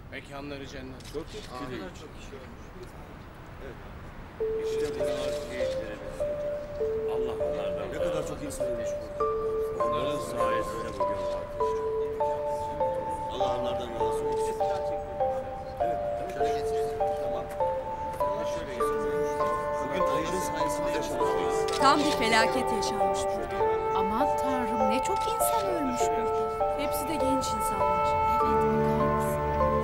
Mekanları cennet. Çok etkili. Çok kişi ölmüş. Evet. İşte bunlar şehitlerimiz. Allah onlardan Ne kadar çok insan ölmüş burada. onların sayesinde bugün vardır. Allah onlardan razı olsun. Evet. Şöyle geçin. Tamam. Şöyle geçin. Bugün onların sayesinde yaşamalıyız. Tam bir felaket yaşanmış burada. Aman Tanrım, ne çok insan ölmüş burada. Hepsi de genç insanlar. Evet, bakar mısın?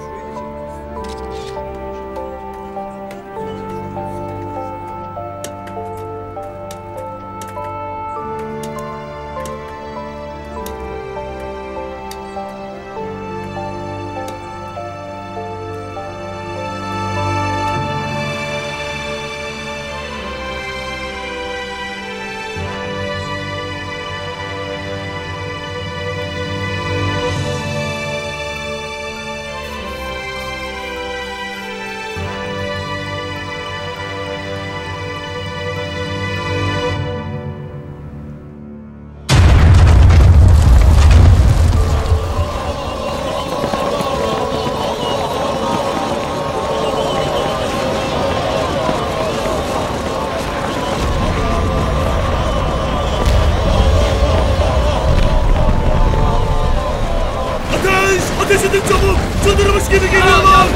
Ateş edin çabuk! Çıldırmış gibi geliyorlar!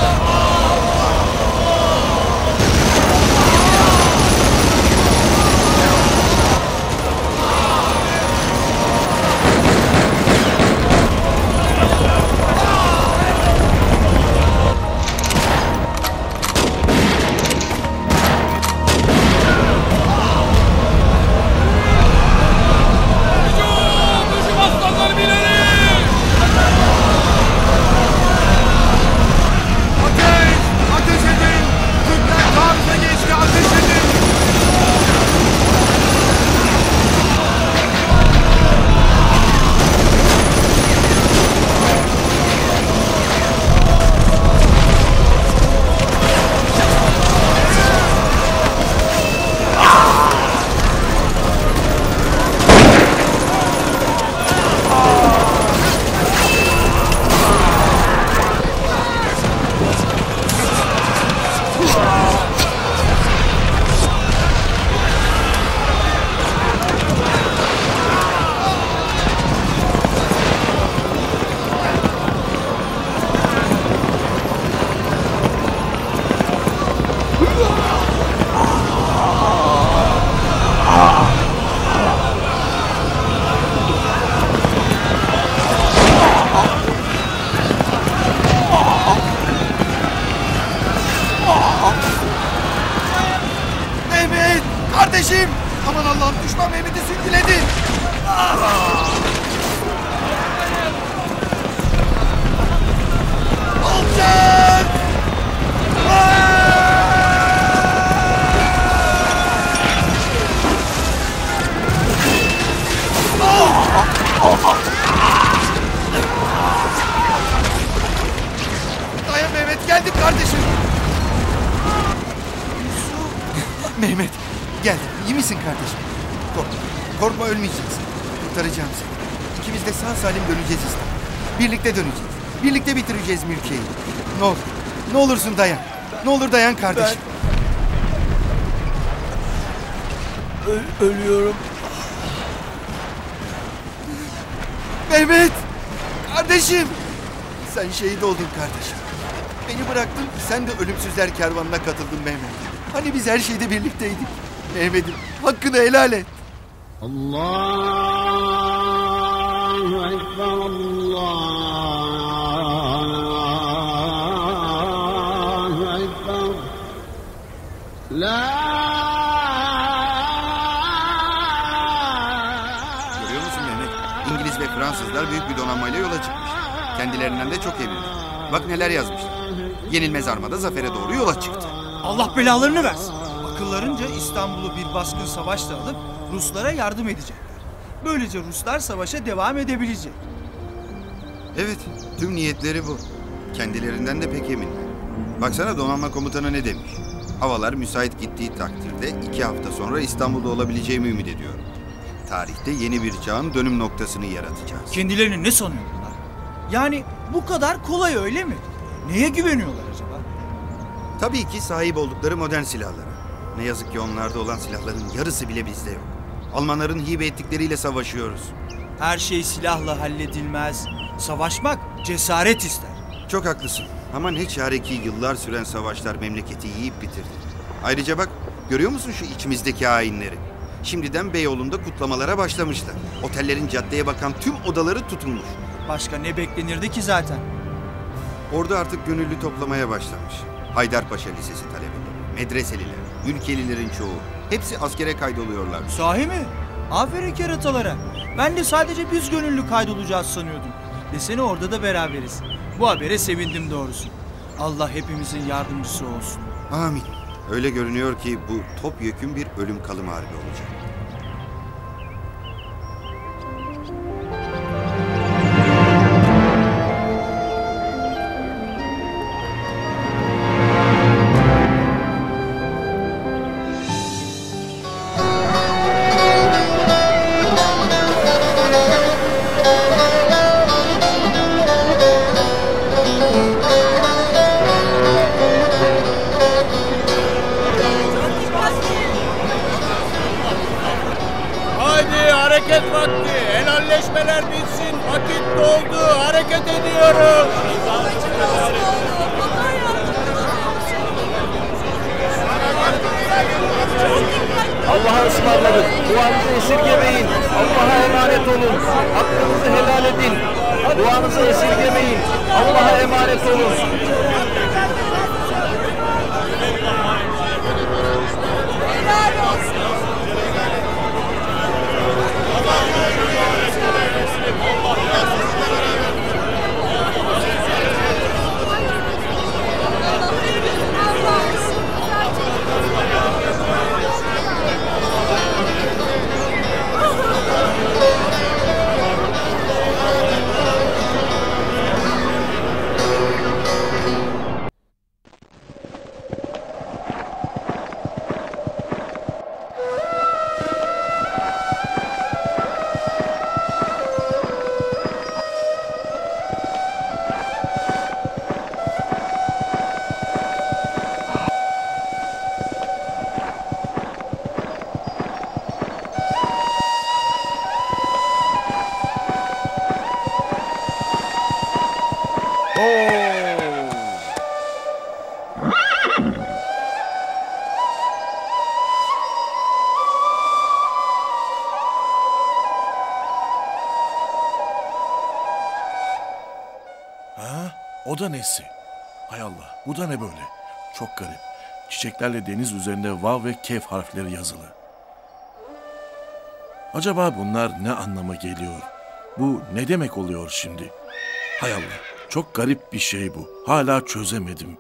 Mehmet! Kardeşim! Aman Allah'ım, düşman Mehmet'i sürgüledi! Alçak! Dayan Mehmet, geldim kardeşim! Mehmet, gel. İyi misin kardeşim? Korkma. Korkma, ölmeyeceksin. Kurtaracağım seni. İkimiz de sağ salim döneceğiz İstanbul'a. Birlikte döneceğiz. Birlikte bitireceğiz mülkiyeyi. Ne olur. Ne olursun dayan. Ne olur dayan kardeşim. Ölüyorum. Mehmet! Kardeşim! Sen şehit oldun kardeşim. Beni bıraktın, sen de ölümsüzler kervanına katıldın Mehmet. Hani biz her şeyde birlikteydik. Mehmet'im, hakkını helal et. Allahu Ekber, Allahu Ekber. La. Görüyor musun Mehmet? İngiliz ve Fransızlar büyük bir donanmayla yola çıkmış. Kendilerinden de çok eminler. Bak neler yazmışlar. Yenilmez armada zafere doğru yola çıktı. Allah belalarını versin. Akıllarınca İstanbul'u bir baskın savaşla alıp Ruslara yardım edecekler. Böylece Ruslar savaşa devam edebilecek. Evet, tüm niyetleri bu. Kendilerinden de pek eminler. Baksana donanma komutanı ne demiş? Havalar müsait gittiği takdirde 2 hafta sonra İstanbul'da olabileceğimi ümit ediyorum. Tarihte yeni bir çağın dönüm noktasını yaratacağız. Kendilerini ne sanıyor bunlar? Yani bu kadar kolay öyle mi? Neye güveniyorlar acaba? Tabii ki sahip oldukları modern silahlara. Ne yazık ki onlarda olan silahların yarısı bile bizde yok. Almanların hibe ettikleriyle savaşıyoruz. Her şey silahla halledilmez. Savaşmak cesaret ister. Çok haklısın. Ama ne çare ki yıllar süren savaşlar memleketi yiyip bitirdi. Ayrıca bak, görüyor musun şu içimizdeki hainleri? Şimdiden Beyoğlu'nda kutlamalara başlamışlar. Otellerin caddeye bakan tüm odaları tutulmuş. Başka ne beklenirdi ki zaten? Orada artık gönüllü toplamaya başlamış. Haydarpaşa Lisesi talebeleri, medreseliler, ülkelilerin çoğu. Hepsi askere kaydoluyorlar. Sahi mi? Aferin keratalara. Ben de sadece biz gönüllü kaydolacağız sanıyordum. Desene orada da beraberiz. Bu habere sevindim doğrusu. Allah hepimizin yardımcısı olsun. Amin. Öyle görünüyor ki bu topyekün bir ölüm kalım harbi olacak. Haydi hareket vakti. Helalleşmeler bitsin. Vakit doldu. Hareket ediyoruz. Allah'a ısmarladık. Duanızı esirgemeyin. Allah'a emanet olun. Hakkınızı helal edin. Duanızı esirgemeyin. Allah'a emanet olun. O da nesi? Hay Allah, bu da ne böyle? Çok garip. Çiçeklerle deniz üzerinde vav ve kef harfleri yazılı. Acaba bunlar ne anlama geliyor? Bu ne demek oluyor şimdi? Hay Allah, çok garip bir şey bu. Hala çözemedim.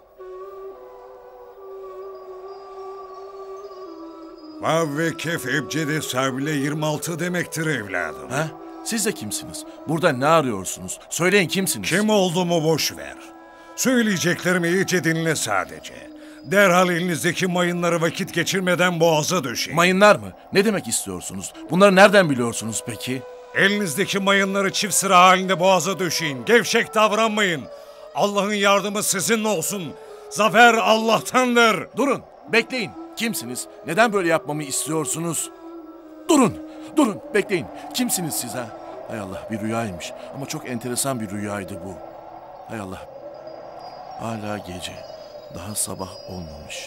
Vav ve kef ebcede sabile 26 demektir evladım. Ha? Siz de kimsiniz? Burada ne arıyorsunuz? Söyleyin kimsiniz? Kim olduğumu boş ver. Söyleyeceklerimi iyice dinle sadece. Derhal elinizdeki mayınları vakit geçirmeden boğaza döşeyin. Mayınlar mı? Ne demek istiyorsunuz? Bunları nereden biliyorsunuz peki? Elinizdeki mayınları çift sıra halinde boğaza döşeyin. Gevşek davranmayın. Allah'ın yardımı sizinle olsun. Zafer Allah'tandır. Durun, bekleyin. Kimsiniz? Neden böyle yapmamı istiyorsunuz? Durun, bekleyin. Kimsiniz siz ha? Hay Allah, bir rüyaymış. Ama çok enteresan bir rüyaydı bu. Hay Allah. Hala gece. Daha sabah olmamış.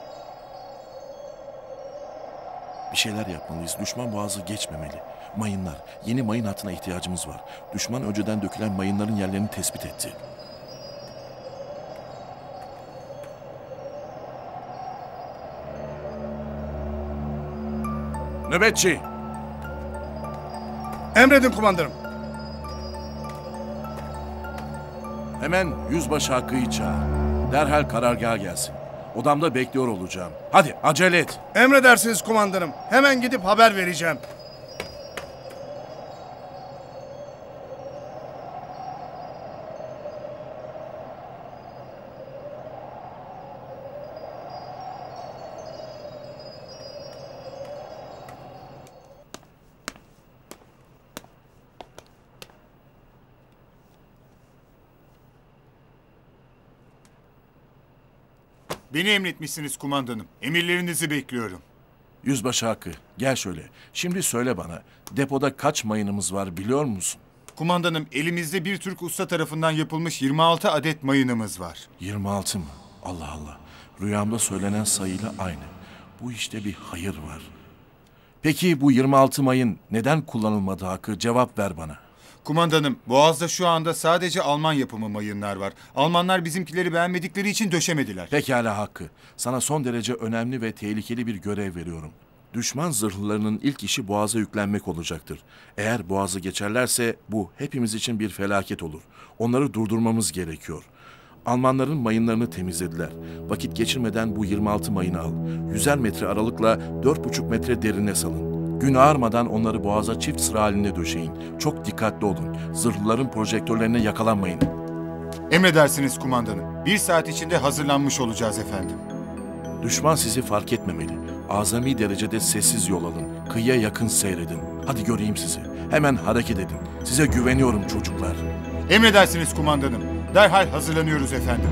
Bir şeyler yapmalıyız. Düşman boğazı geçmemeli. Mayınlar. Yeni mayın hattına ihtiyacımız var. Düşman önceden dökülen mayınların yerlerini tespit etti. Nöbetçi. Emredin kumandanım. Hemen yüzbaşı Hakkı'yı çağır. Derhal karargaha gelsin. Odamda bekliyor olacağım. Hadi acele et. Emredersiniz kumandanım. Hemen gidip haber vereceğim. Beni emretmişsiniz kumandanım. Emirlerinizi bekliyorum. Yüzbaşı Hakkı, gel şöyle. Şimdi söyle bana, depoda kaç mayınımız var biliyor musun? Kumandanım, elimizde bir Türk usta tarafından yapılmış 26 adet mayınımız var. 26 mı? Allah Allah. Rüyamda söylenen sayıyla aynı. Bu işte bir hayır var. Peki bu 26 mayın neden kullanılmadı Hakkı? Cevap ver bana. Kumandanım, Boğaz'da şu anda sadece Alman yapımı mayınlar var. Almanlar bizimkileri beğenmedikleri için döşemediler. Pekala Hakkı. Sana son derece önemli ve tehlikeli bir görev veriyorum. Düşman zırhlılarının ilk işi Boğaz'a yüklenmek olacaktır. Eğer Boğaz'ı geçerlerse bu hepimiz için bir felaket olur. Onları durdurmamız gerekiyor. Almanların mayınlarını temizlediler. Vakit geçirmeden bu 26 mayını al. 100'er metre aralıkla 4,5 metre derine salın. Gün ağarmadan onları Boğaz'a çift sıra halinde döşeyin. Çok dikkatli olun. Zırhlıların projektörlerine yakalanmayın. Emredersiniz kumandanım. 1 saat içinde hazırlanmış olacağız efendim. Düşman sizi fark etmemeli. Azami derecede sessiz yol alın. Kıyıya yakın seyredin. Hadi göreyim sizi. Hemen hareket edin. Size güveniyorum çocuklar. Emredersiniz kumandanım. Derhal hazırlanıyoruz efendim.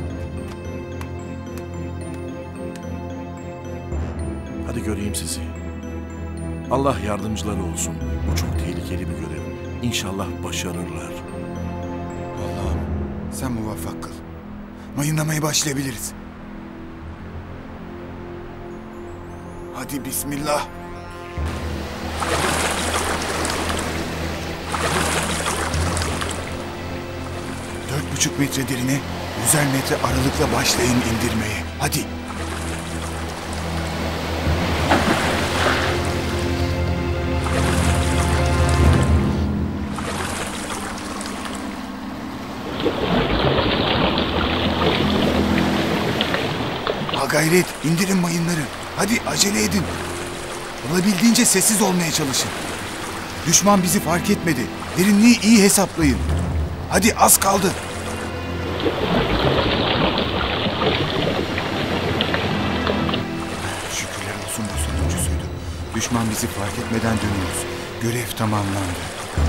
Hadi göreyim sizi. Allah yardımcıları olsun. Bu çok tehlikeli bir görev. İnşallah başarırlar. Allah'ım sen muvaffak kıl. Mayınlamaya başlayabiliriz. Hadi bismillah. 4,5 metre derine 100'er metre aralıkla başlayın indirmeye. Hadi. Ha gayret, indirin mayınları. Hadi acele edin. Olabildiğince sessiz olmaya çalışın. Düşman bizi fark etmedi. Derinliği iyi hesaplayın. Hadi az kaldı. Şükürler olsun bu sonuncusuydu. Düşman bizi fark etmeden dönüyoruz. Görev tamamlandı.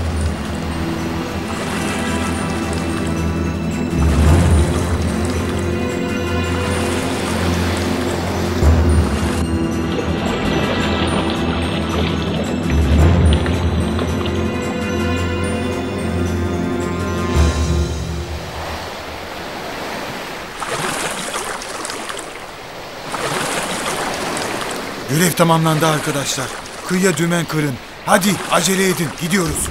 Görev tamamlandı arkadaşlar. Kıyıya dümen kırın. Hadi acele edin. Gidiyoruz.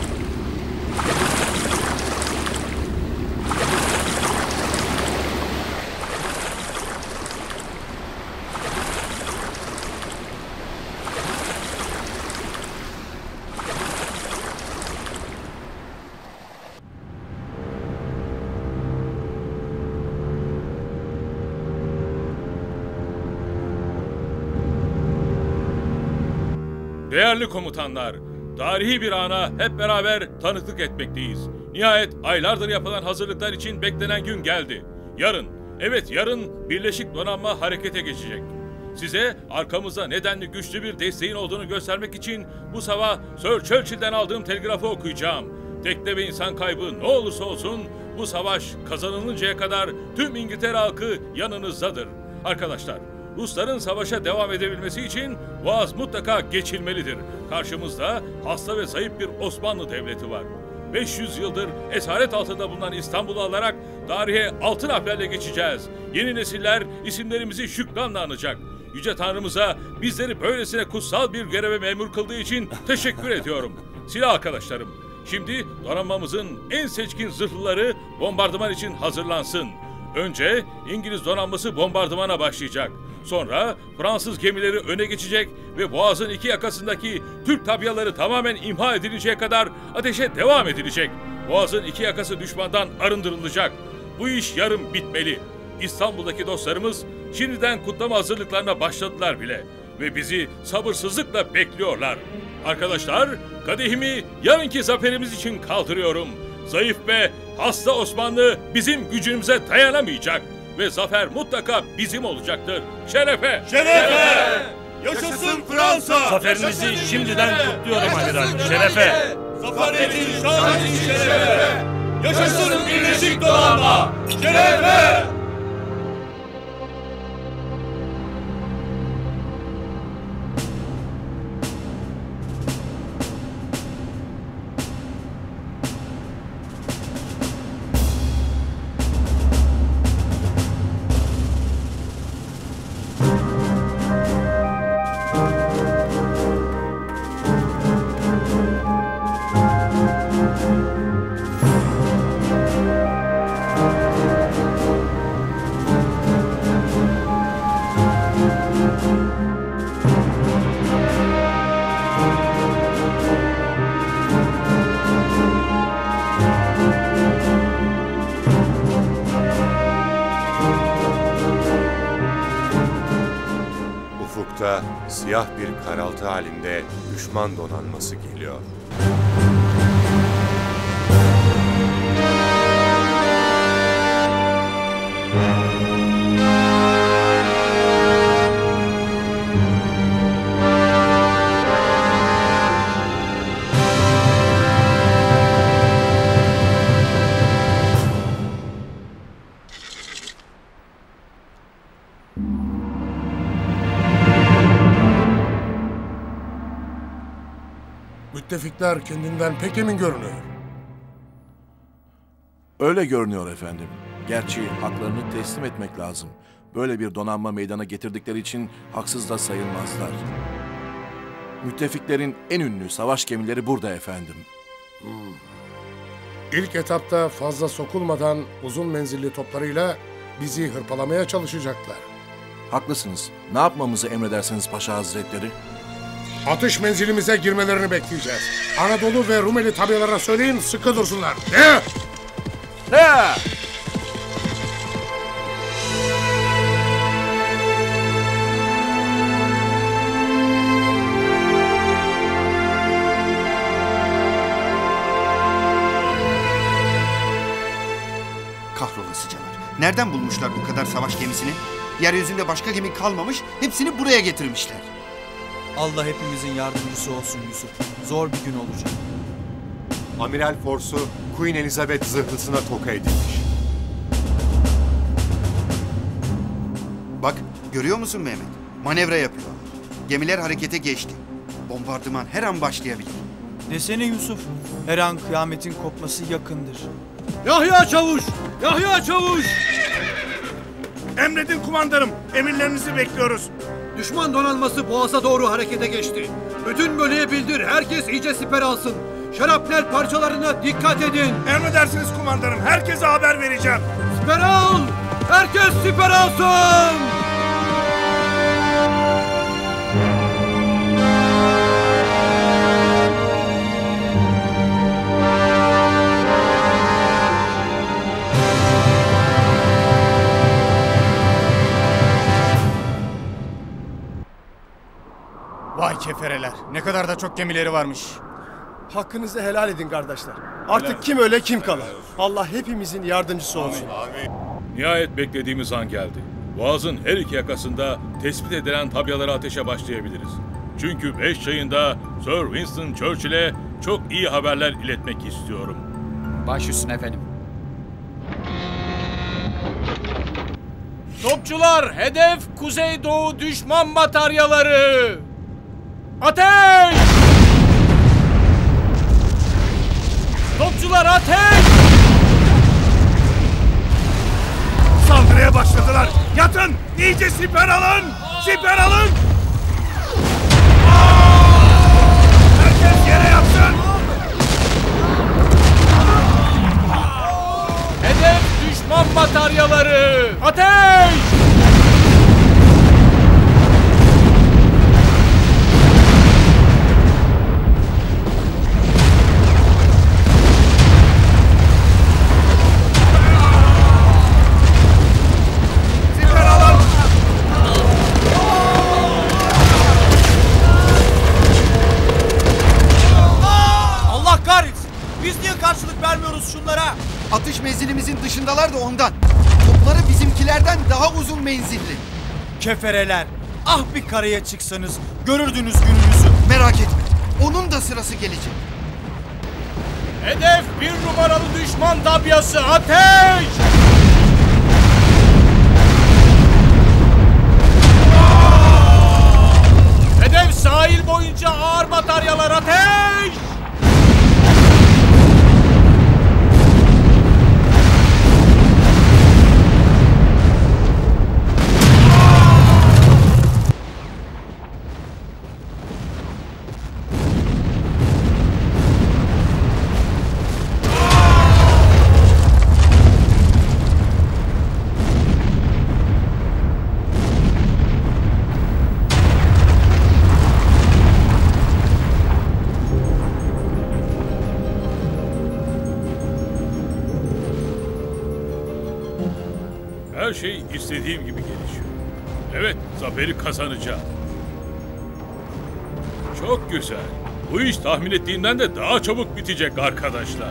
Değerli komutanlar, tarihi bir ana hep beraber tanıklık etmekteyiz. Nihayet aylardır yapılan hazırlıklar için beklenen gün geldi. Yarın, evet yarın Birleşik Donanma harekete geçecek. Size arkamızda nedenli güçlü bir desteğin olduğunu göstermek için bu sabah Sir Churchill'den aldığım telgrafı okuyacağım. Tekne ve insan kaybı ne olursa olsun bu savaş kazanılıncaya kadar tüm İngiltere halkı yanınızdadır. Arkadaşlar, Rusların savaşa devam edebilmesi için Boğaz mutlaka geçilmelidir. Karşımızda hasta ve zayıf bir Osmanlı Devleti var. 500 yıldır esaret altında bulunan İstanbul'u alarak tarihe altın harflerle geçeceğiz. Yeni nesiller isimlerimizi şükranla anacak. Yüce Tanrımıza bizleri böylesine kutsal bir göreve memur kıldığı için teşekkür ediyorum. Silah arkadaşlarım, şimdi donanmamızın en seçkin zırhlıları bombardıman için hazırlansın. Önce İngiliz donanması bombardımana başlayacak. Sonra Fransız gemileri öne geçecek ve Boğaz'ın iki yakasındaki Türk tabyaları tamamen imha edilinceye kadar ateşe devam edilecek. Boğaz'ın iki yakası düşmandan arındırılacak. Bu iş yarın bitmeli. İstanbul'daki dostlarımız şimdiden kutlama hazırlıklarına başladılar bile ve bizi sabırsızlıkla bekliyorlar. Arkadaşlar, kadehimi yarınki zaferimiz için kaldırıyorum. Zayıf ve hasta Osmanlı bizim gücümüze dayanamayacak ve zafer mutlaka bizim olacaktır. Şerefe! Şerefe! Yaşasın Fransa! Zaferimizi şimdiden kutluyorum amiral. Şerefe! Zafer için, şan için şerefe! Yaşasın Birleşik Donanma! Şerefe! ufukta siyah bir karaltı halinde düşman donanması geliyor. Müttefikler kendinden pek emin görünüyor. Öyle görünüyor efendim. Gerçi haklarını teslim etmek lazım. Böyle bir donanma meydana getirdikleri için haksız da sayılmazlar. Müttefiklerin en ünlü savaş gemileri burada efendim. İlk etapta fazla sokulmadan uzun menzilli toplarıyla bizi hırpalamaya çalışacaklar. Haklısınız. Ne yapmamızı emredersiniz Paşa Hazretleri? Atış menzilimize girmelerini bekleyeceğiz. Anadolu ve Rumeli tabialarına söyleyin, sıkı dursunlar. Ne? Ne? Kahrolasıcalar. Nereden bulmuşlar bu kadar savaş gemisini? Yeryüzünde başka gemi kalmamış, hepsini buraya getirmişler. Allah hepimizin yardımcısı olsun Yusuf. Zor bir gün olacak. Amiral Force'u Queen Elizabeth zırhlısına toka edilmiş. Bak, görüyor musun Mehmet? Manevra yapıyorlar. Gemiler harekete geçti. Bombardıman her an başlayabilir. Desene Yusuf, her an kıyametin kopması yakındır. Yahya Çavuş! Yahya Çavuş! Emredin kumandanım. Emirlerinizi bekliyoruz. Düşman donanması Boğaz'a doğru harekete geçti. Bütün bölüye bildir. Herkes iyice siper alsın. Şarapnel parçalarına dikkat edin. Emredersiniz kumandanım. Herkese haber vereceğim. Siper al! Herkes siper alsın! Vay kefereler. Ne kadar da çok gemileri varmış. Hakkınızı helal edin kardeşler. Artık kim öle kim kala. Allah hepimizin yardımcısı olsun. Nihayet beklediğimiz an geldi. Boğaz'ın her iki yakasında tespit edilen tabyalara ateşe başlayabiliriz. Çünkü 5 çayında Sir Winston Churchill'e çok iyi haberler iletmek istiyorum. Baş üstüne efendim. Topçular, hedef kuzeydoğu düşman bataryaları. Ateş! Topçular ateş! Saldırıya başladılar. Yatın! İyice siper alın! Siper alın! Herkes yere yatsın! Hedef düşman bataryaları. Ateş! şunlara. Atış menzilimizin dışındalar da ondan. Topları bizimkilerden daha uzun menzilli. Kefereler. Ah bir karaya çıksanız görürdünüz gününüzü. Merak etme. Onun da sırası gelecek. Hedef 1 numaralı düşman tabyası. Ateş! Hedef sahil boyunca ağır bataryalar. Ateş! Her şey istediğim gibi gelişiyor. Evet, zaferi kazanacağım. Çok güzel. Bu iş tahmin ettiğimden de daha çabuk bitecek arkadaşlar.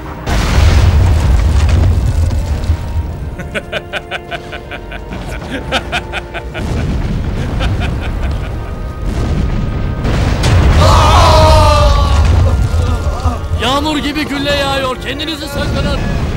Yağmur gibi gülle yağıyor. Kendinizi sakının.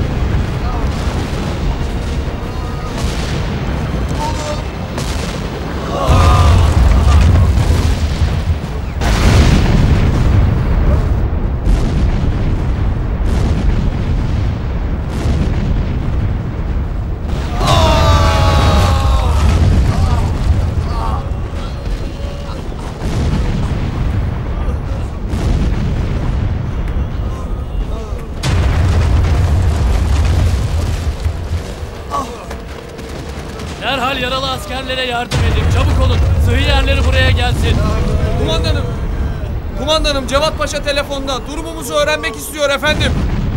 Derhal yaralı askerlere yardım edin. Çabuk olun. Sıhhi yerleri buraya gelsin. Kumandanım. Kumandanım, Cevat Paşa telefonda. Durumumuzu öğrenmek istiyor efendim.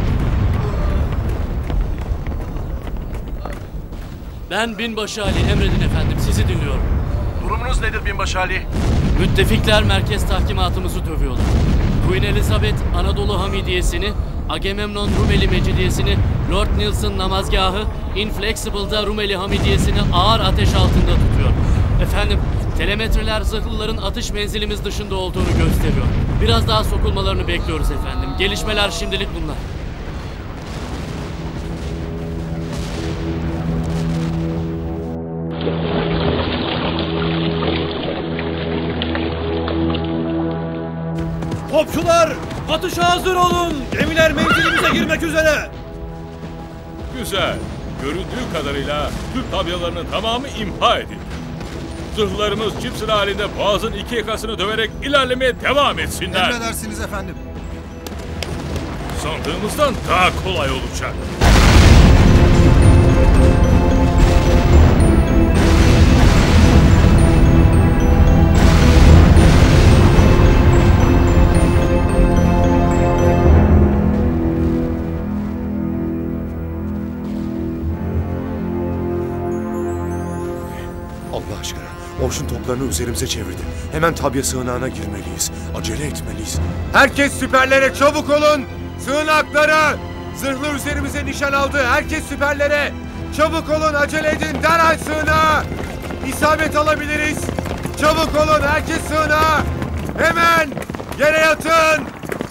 Ben Binbaşı Ali. Emredin efendim. Sizi dinliyorum. Durumunuz nedir Binbaşı Ali? Müttefikler merkez tahkimatımızı dövüyorlar. Queen Elizabeth Anadolu Hamidiyesini, Agamemnon Rumeli Mecidiyesini, Lord Nelson namazgahı, Inflexible'da Rumeli Hamidiyesini ağır ateş altında tutuyor. Efendim, telemetreler zırhlıların atış menzilimiz dışında olduğunu gösteriyor. Biraz daha sokulmalarını bekliyoruz efendim. Gelişmeler şimdilik bunlar. Topçular, atışa hazır olun. Gemiler menzilimize girmek üzere. Güzel. Göründüğü kadarıyla Türk tabyalarının tamamı imha edildi. Zırhlarımız çift sıra halinde boğazın iki yakasını döverek ilerlemeye devam etsinler. Emredersiniz efendim. Sandığımızdan daha kolay olacak. Allah aşkına. Orşun toplarını üzerimize çevirdi. Hemen tabya sığınağına girmeliyiz. Acele etmeliyiz. Herkes siperlere çabuk olun. Sığınaklara. Zırhlı üzerimize nişan aldı. Herkes siperlere. Çabuk olun, acele edin. Derhal sığınağa. İsabet alabiliriz. Çabuk olun, herkes sığınağa. Hemen yere yatın.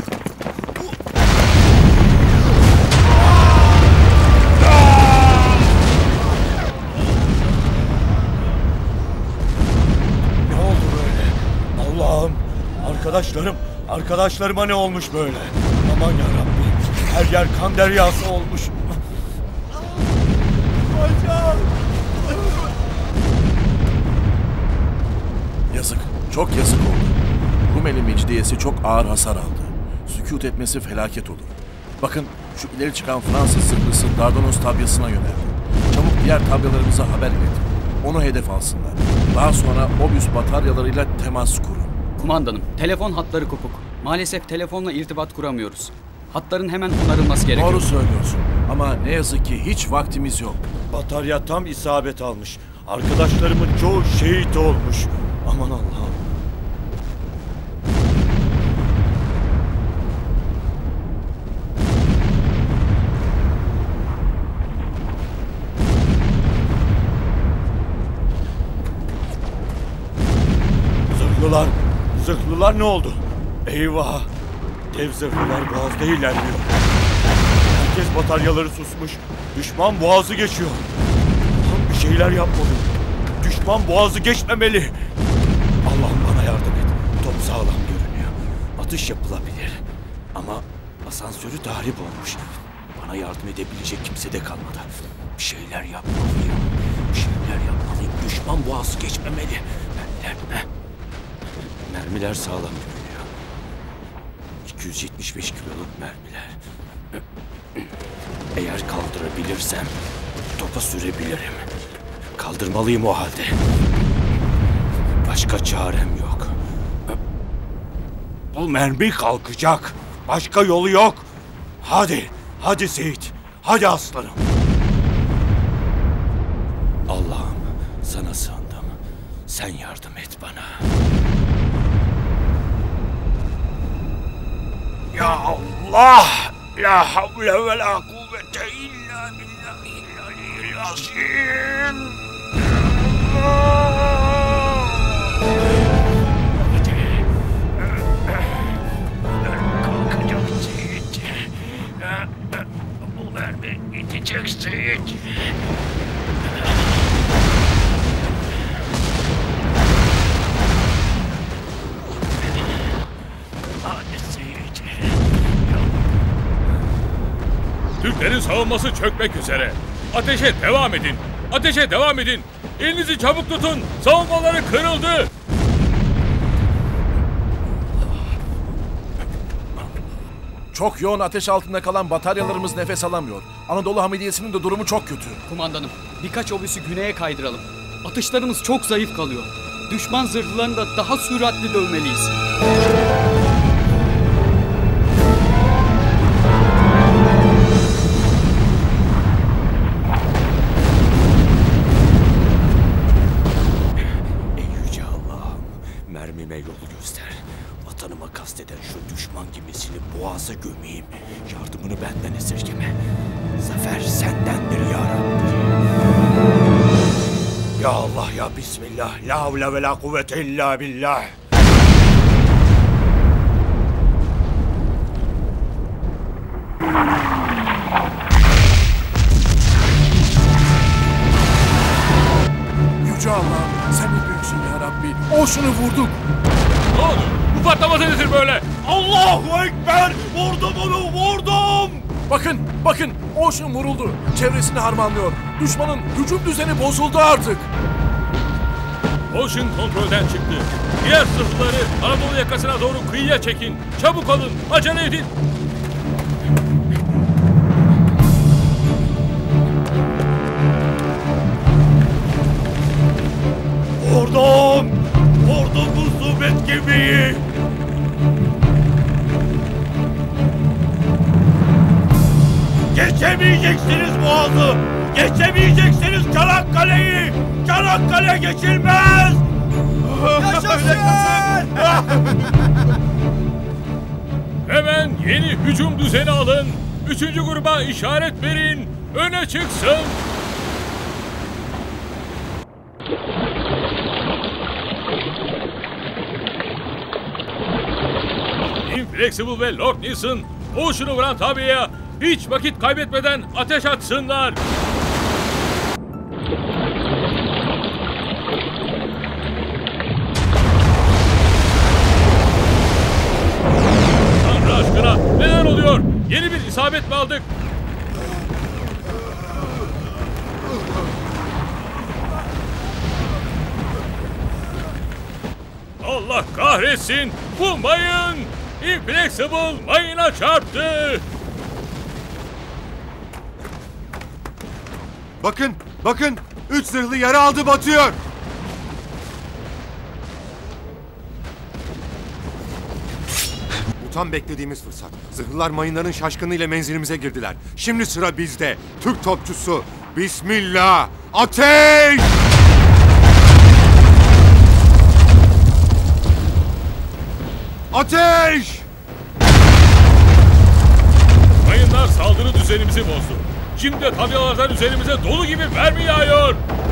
Allah'ım, arkadaşlarıma ne olmuş böyle? Aman yarabbim, her yer kan deryası olmuş. Yazık, çok yazık oldu. Rumeli Mecidiyesi çok ağır hasar aldı. Sükût etmesi felaket olur. Bakın, şu ileri çıkan Fransız zırhlısı Dardanos tabyasına yöneldi. Çabuk diğer tabyalarımıza haber iletin. Onu hedef alsınlar. Daha sonra obüs bataryalarıyla temas kurun. Kumandanım, telefon hatları kopuk. Maalesef telefonla irtibat kuramıyoruz. Hatların hemen onarılması gerekiyor. Doğru söylüyorsun. Ama ne yazık ki hiç vaktimiz yok. Batarya tam isabet almış. Arkadaşlarımın çoğu şehit olmuş. Aman Allah'ım. Zırhlılar ne oldu? Eyvah! Dev zırhlılar boğazda ilerliyor. Herkes bataryaları susmuş. Düşman boğazı geçiyor. Bir şeyler yapmalı. Düşman boğazı geçmemeli. Allah'ım bana yardım et. Top sağlam görünüyor. Atış yapılabilir. Ama asansörü tahrip olmuş. Bana yardım edebilecek kimse de kalmadı. Bir şeyler yapmalıyım. Düşman boğazı geçmemeli. Mermiler sağlam görünüyor. 275 kiloluk mermiler. Eğer kaldırabilirsem topa sürebilirim. Kaldırmalıyım o halde. Başka çarem yok. Bu mermi kalkacak. Başka yolu yok. Hadi Seyit. Hadi aslanım. Allah'ım sana sığındım. Sen yardım et bana. Ya Allah! La havle ve la kuvvete illa billahil aliyyil azim! Kalkacak Seyit. Bu mermi gidecek Seyit. Türklerin savunması çökmek üzere. Ateşe devam edin. Ateşe devam edin. Elinizi çabuk tutun. Savunmaları kırıldı. Çok yoğun ateş altında kalan bataryalarımız nefes alamıyor. Anadolu Hamidiyesi'nin de durumu çok kötü. Kumandanım, birkaç obüsü güneye kaydıralım. Atışlarımız çok zayıf kalıyor. Düşman zırhlarını da daha süratli dövmeliyiz. Mermime yolu göster. Vatanıma kasteden şu düşman gemisini boğaza gömeyim. Yardımını benden esirgeme. Zafer sendendir ya Rabbi. Ya Allah ya Bismillah. La havle ve la kuvvete illa billah. Yüce Allah, sen ne büyüksün ya Rabbi. Ocean'ı vurduk. Ne oldu? Bu patlama nedir böyle? Allahu Ekber! Vurdum onu, vurdum! Bakın, Ocean vuruldu. Çevresini harmanlıyor. Düşmanın hücum düzeni bozuldu artık. Ocean kontrolden çıktı. Diğer zırhları Anadolu yakasına doğru kıyıya çekin. Çabuk olun, acele edin. Vurdum! Vurdum bu musibet gemiyi! Geçemeyeceksiniz Boğaz'ı! Geçemeyeceksiniz Çanakkale'yi! Çanakkale geçilmez! Yaşasın! Hemen yeni hücum düzeni alın. 3. gruba işaret verin. Öne çıksın. Inflexible ve Lord Nelson, Ocean'ı vuran tabiye hiç vakit kaybetmeden ateş açsınlar. Tanrı aşkına neler oluyor? Yeni bir isabet mi aldık? Allah kahretsin! Bu mayın! Inflexible mayına çarptı! Bakın! 3 zırhlı yara aldı, batıyor! Bu tam beklediğimiz fırsat. Zırhlılar mayınların şaşkınlığıyla menzilimize girdiler. Şimdi sıra bizde. Türk topçusu. Bismillah! Ateş! Ateş! Mayınlar saldırı düzenimizi bozdu. Şimdi de tabyalardan üzerimize dolu gibi mermi yağıyor.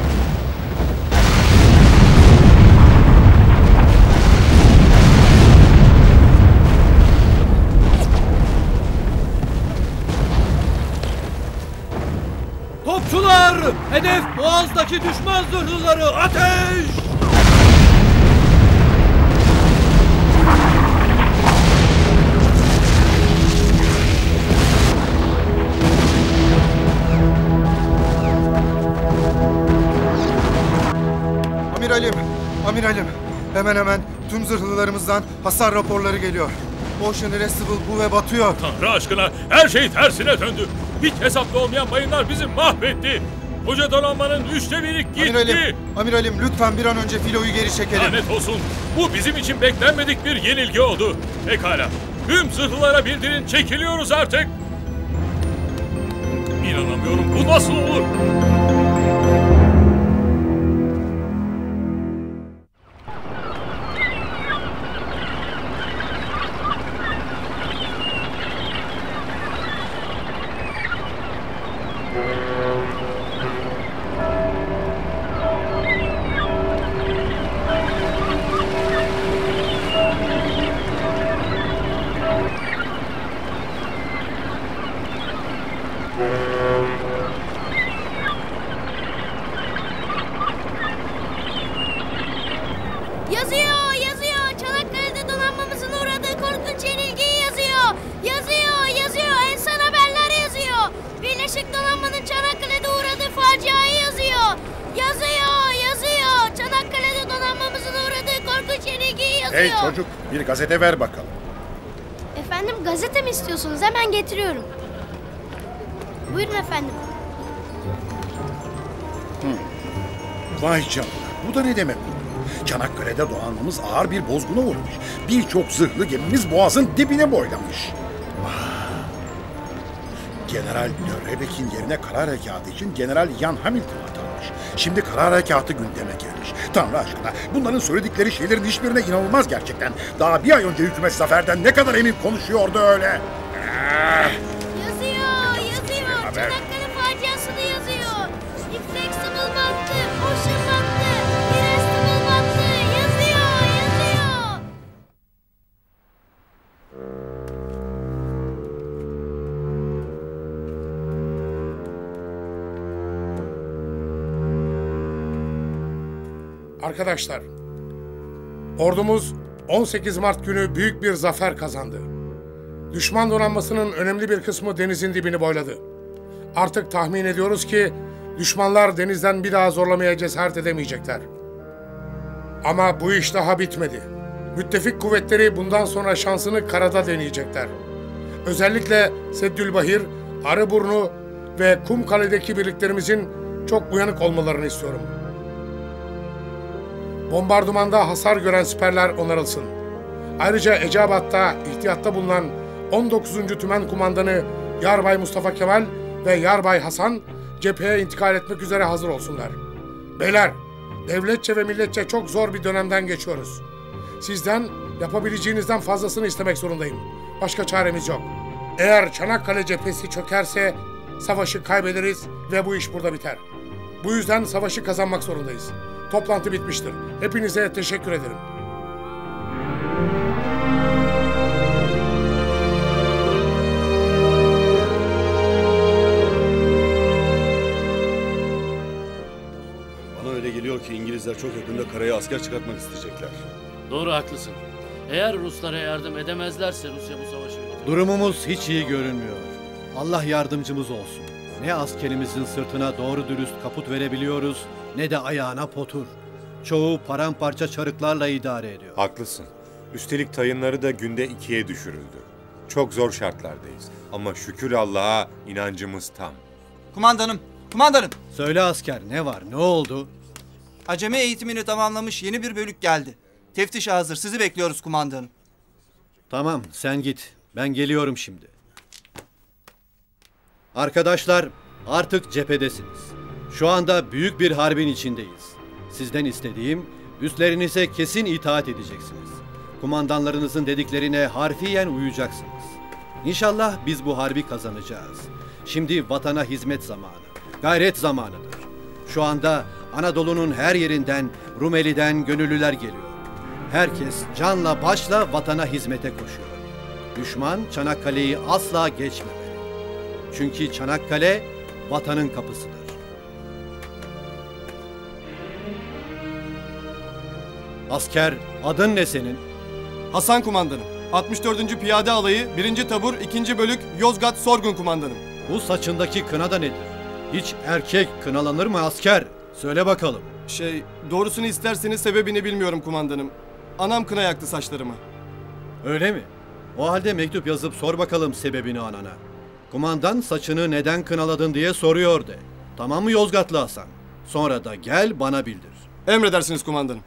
Topçular! Hedef Boğaz'daki düşman zırhlıları! Ateş! Amiralim, hemen tüm zırhlılarımızdan hasar raporları geliyor. Ocean Irresistible bu ve batıyor. Tanrı aşkına her şey tersine döndü. Hiç hesaplı olmayan mayınlar bizi mahvetti. Koca donanmanın 1/3 gitti. Amiralim lütfen bir an önce filoyu geri çekelim. Lanet olsun. Bu bizim için beklenmedik bir yenilgi oldu. Pekala. Tüm zırhlılara bildirin, çekiliyoruz artık. İnanamıyorum, bu nasıl olur? Hey çocuk, bir gazete ver bakalım. Efendim gazete mi istiyorsunuz? Hemen getiriyorum. Buyurun efendim. Vay canına, bu da ne demek oluyor? Çanakkale'de donanmamız ağır bir bozguna uğramış. Birçok zırhlı gemimiz boğazın dibine boylamış. General Rebek'in yerine kara harekatı için General Ian Hamilton atanmış. Şimdi kara harekatı gündeme gelmiş. Tanrı aşkına bunların söyledikleri şeylerin hiçbirine inanılmaz gerçekten. Daha bir ay önce hükümet zaferden ne kadar emin konuşuyordu öyle. Yazıyor. Çanakkale faciasını yazıyor. Inflexible battı, Ocean battı, Irresistible battı. Yazıyor. Arkadaşlar, ordumuz 18 Mart günü büyük bir zafer kazandı. Düşman donanmasının önemli bir kısmı denizin dibini boyladı. Artık tahmin ediyoruz ki düşmanlar denizden bir daha zorlamaya cesaret edemeyecekler. Ama bu iş daha bitmedi. Müttefik kuvvetleri bundan sonra şansını karada deneyecekler. Özellikle Seddülbahir, Arıburnu ve Kumkale'deki birliklerimizin çok uyanık olmalarını istiyorum. Bombardımanda hasar gören siperler onarılsın. Ayrıca Eceabat'ta ihtiyatta bulunan 19. Tümen Kumandanı Yarbay Mustafa Kemal ve Yarbay Hasan cepheye intikal etmek üzere hazır olsunlar. Beyler, devletçe ve milletçe çok zor bir dönemden geçiyoruz. Sizden yapabileceğinizden fazlasını istemek zorundayım. Başka çaremiz yok. Eğer Çanakkale cephesi çökerse savaşı kaybederiz ve bu iş burada biter. Bu yüzden savaşı kazanmak zorundayız. Toplantı bitmiştir. Hepinize teşekkür ederim. Bana öyle geliyor ki İngilizler çok yakında karaya asker çıkartmak isteyecekler. Doğru, haklısın. Eğer Ruslara yardım edemezlerse Rusya bu savaşı bitirir. Durumumuz hiç iyi görünmüyor. Allah yardımcımız olsun. Ne askerimizin sırtına doğru dürüst kaput verebiliyoruz, ne de ayağına potur. Çoğu paramparça çarıklarla idare ediyor. Haklısın. Üstelik tayınları da günde 2'ye düşürüldü. Çok zor şartlardayız. Ama şükür Allah'a inancımız tam. Kumandanım. Söyle asker, ne var, ne oldu? Acemi eğitimini tamamlamış yeni bir bölük geldi. Teftişe hazır, sizi bekliyoruz kumandanım. Tamam, sen git. Ben geliyorum şimdi. Arkadaşlar, artık cephedesiniz. Şu anda büyük bir harbin içindeyiz. Sizden istediğim, üstlerinize kesin itaat edeceksiniz. Kumandanlarınızın dediklerine harfiyen uyacaksınız. İnşallah biz bu harbi kazanacağız. Şimdi vatana hizmet zamanı, gayret zamanıdır. Şu anda Anadolu'nun her yerinden, Rumeli'den gönüllüler geliyor. Herkes canla başla vatana hizmete koşuyor. Düşman Çanakkale'yi asla geçmemeli. Çünkü Çanakkale vatanın kapısıdır. Asker, adın ne senin? Hasan kumandanım. 64. Piyade Alayı 1. Tabur 2. Bölük Yozgat Sorgun kumandanım. Bu saçındaki kına da nedir? Hiç erkek kınalanır mı asker? Söyle bakalım. Doğrusunu isterseniz sebebini bilmiyorum kumandanım. Anam kına yaktı saçlarıma. Öyle mi? O halde mektup yazıp sor bakalım sebebini anana. Kumandan saçını neden kınaladın diye soruyor de. Tamam mı Yozgatlı Hasan? Sonra da gel bana bildir. Emredersiniz kumandanım.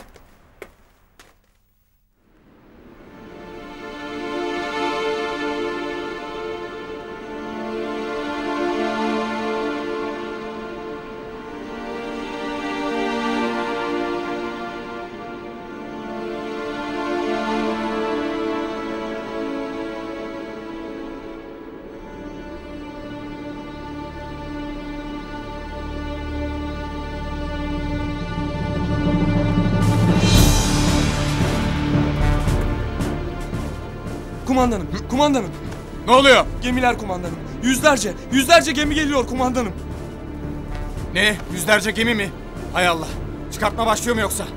Kumandanım. Ne oluyor? Gemiler kumandanım. Yüzlerce gemi geliyor kumandanım. Ne? Yüzlerce gemi mi? Hay Allah. Çıkartma başlıyor mu yoksa?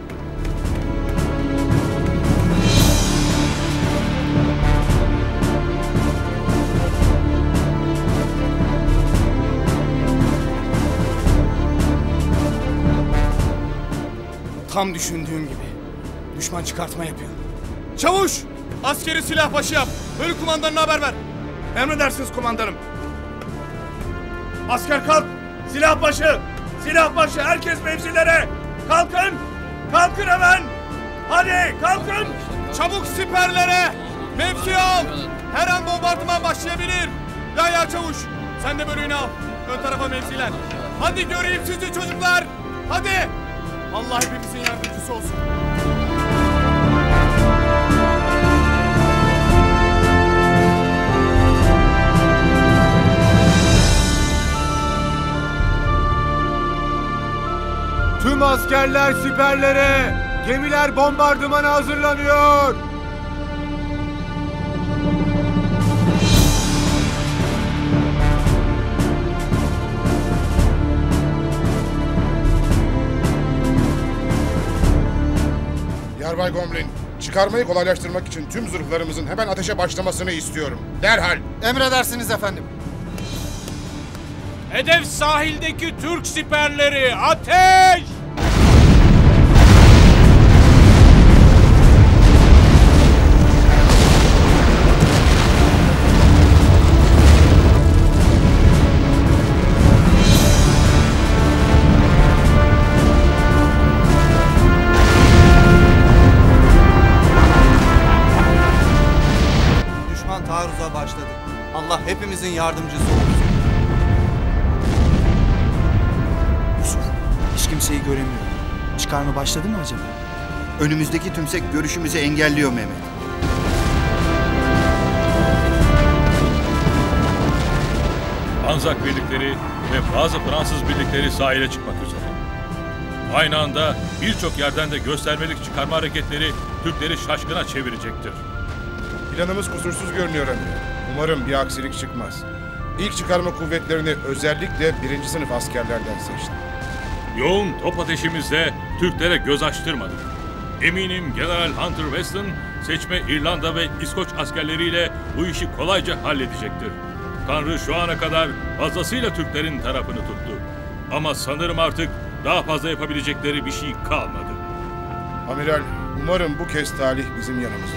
Tam düşündüğüm gibi. Düşman çıkartma yapıyor. Çavuş! Askeri silahbaşı yap. Bölük kumandanına haber ver. Emredersiniz kumandanım. Asker kalk! Silahbaşı! Silahbaşı! Herkes mevzilere! Kalkın! Kalkın hemen! Hadi kalkın! Çabuk siperlere! Mevki al! Her an bombardıman başlayabilir. Ya çavuş! Sen de bölüğünü al. Ön tarafa mevzilen. Hadi göreyim sizi çocuklar! Hadi! Allah hepimizin yardımcısı olsun. Tüm askerler siperlere! Gemiler bombardımana hazırlanıyor! Yarbay Gomlin, çıkarmayı kolaylaştırmak için tüm zırhlarımızın hemen ateşe başlamasını istiyorum. Derhal. Emredersiniz efendim. Hedef sahildeki Türk siperleri! Ateş! Düşman taarruza başladı. Allah hepimizin yardımcısı olsun. Yusuf, hiç kimseyi göremiyorum. Çıkarma başladı mı acaba? Önümüzdeki tümsek görüşümüzü engelliyor Mehmet. Anzak birlikleri ve bazı Fransız birlikleri sahile çıkmak üzere. Aynı anda birçok yerden de göstermelik çıkarma hareketleri Türkleri şaşkına çevirecektir. Planımız kusursuz görünüyor Emre. Umarım bir aksilik çıkmaz. İlk çıkarma kuvvetlerini özellikle 1. sınıf askerlerden seçtim. Yoğun top ateşimizde Türklere göz açtırmadık. Eminim General Hunter Weston seçme İrlanda ve İskoç askerleriyle bu işi kolayca halledecektir. Tanrı şu ana kadar fazlasıyla Türklerin tarafını tuttu. Ama sanırım artık daha fazla yapabilecekleri bir şey kalmadı. Amiral, umarım bu kez talih bizim yanımızda.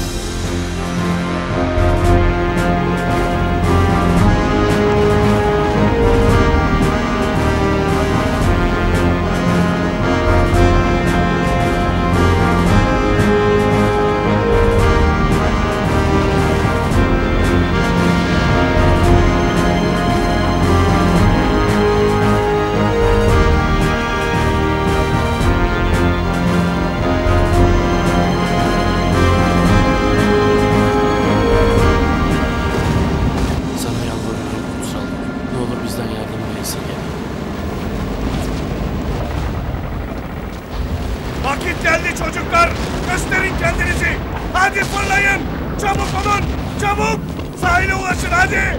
Vakit geldi çocuklar. Gösterin kendinizi. Hadi fırlayın. Çabuk olun. Çabuk. Sahile ulaşın hadi.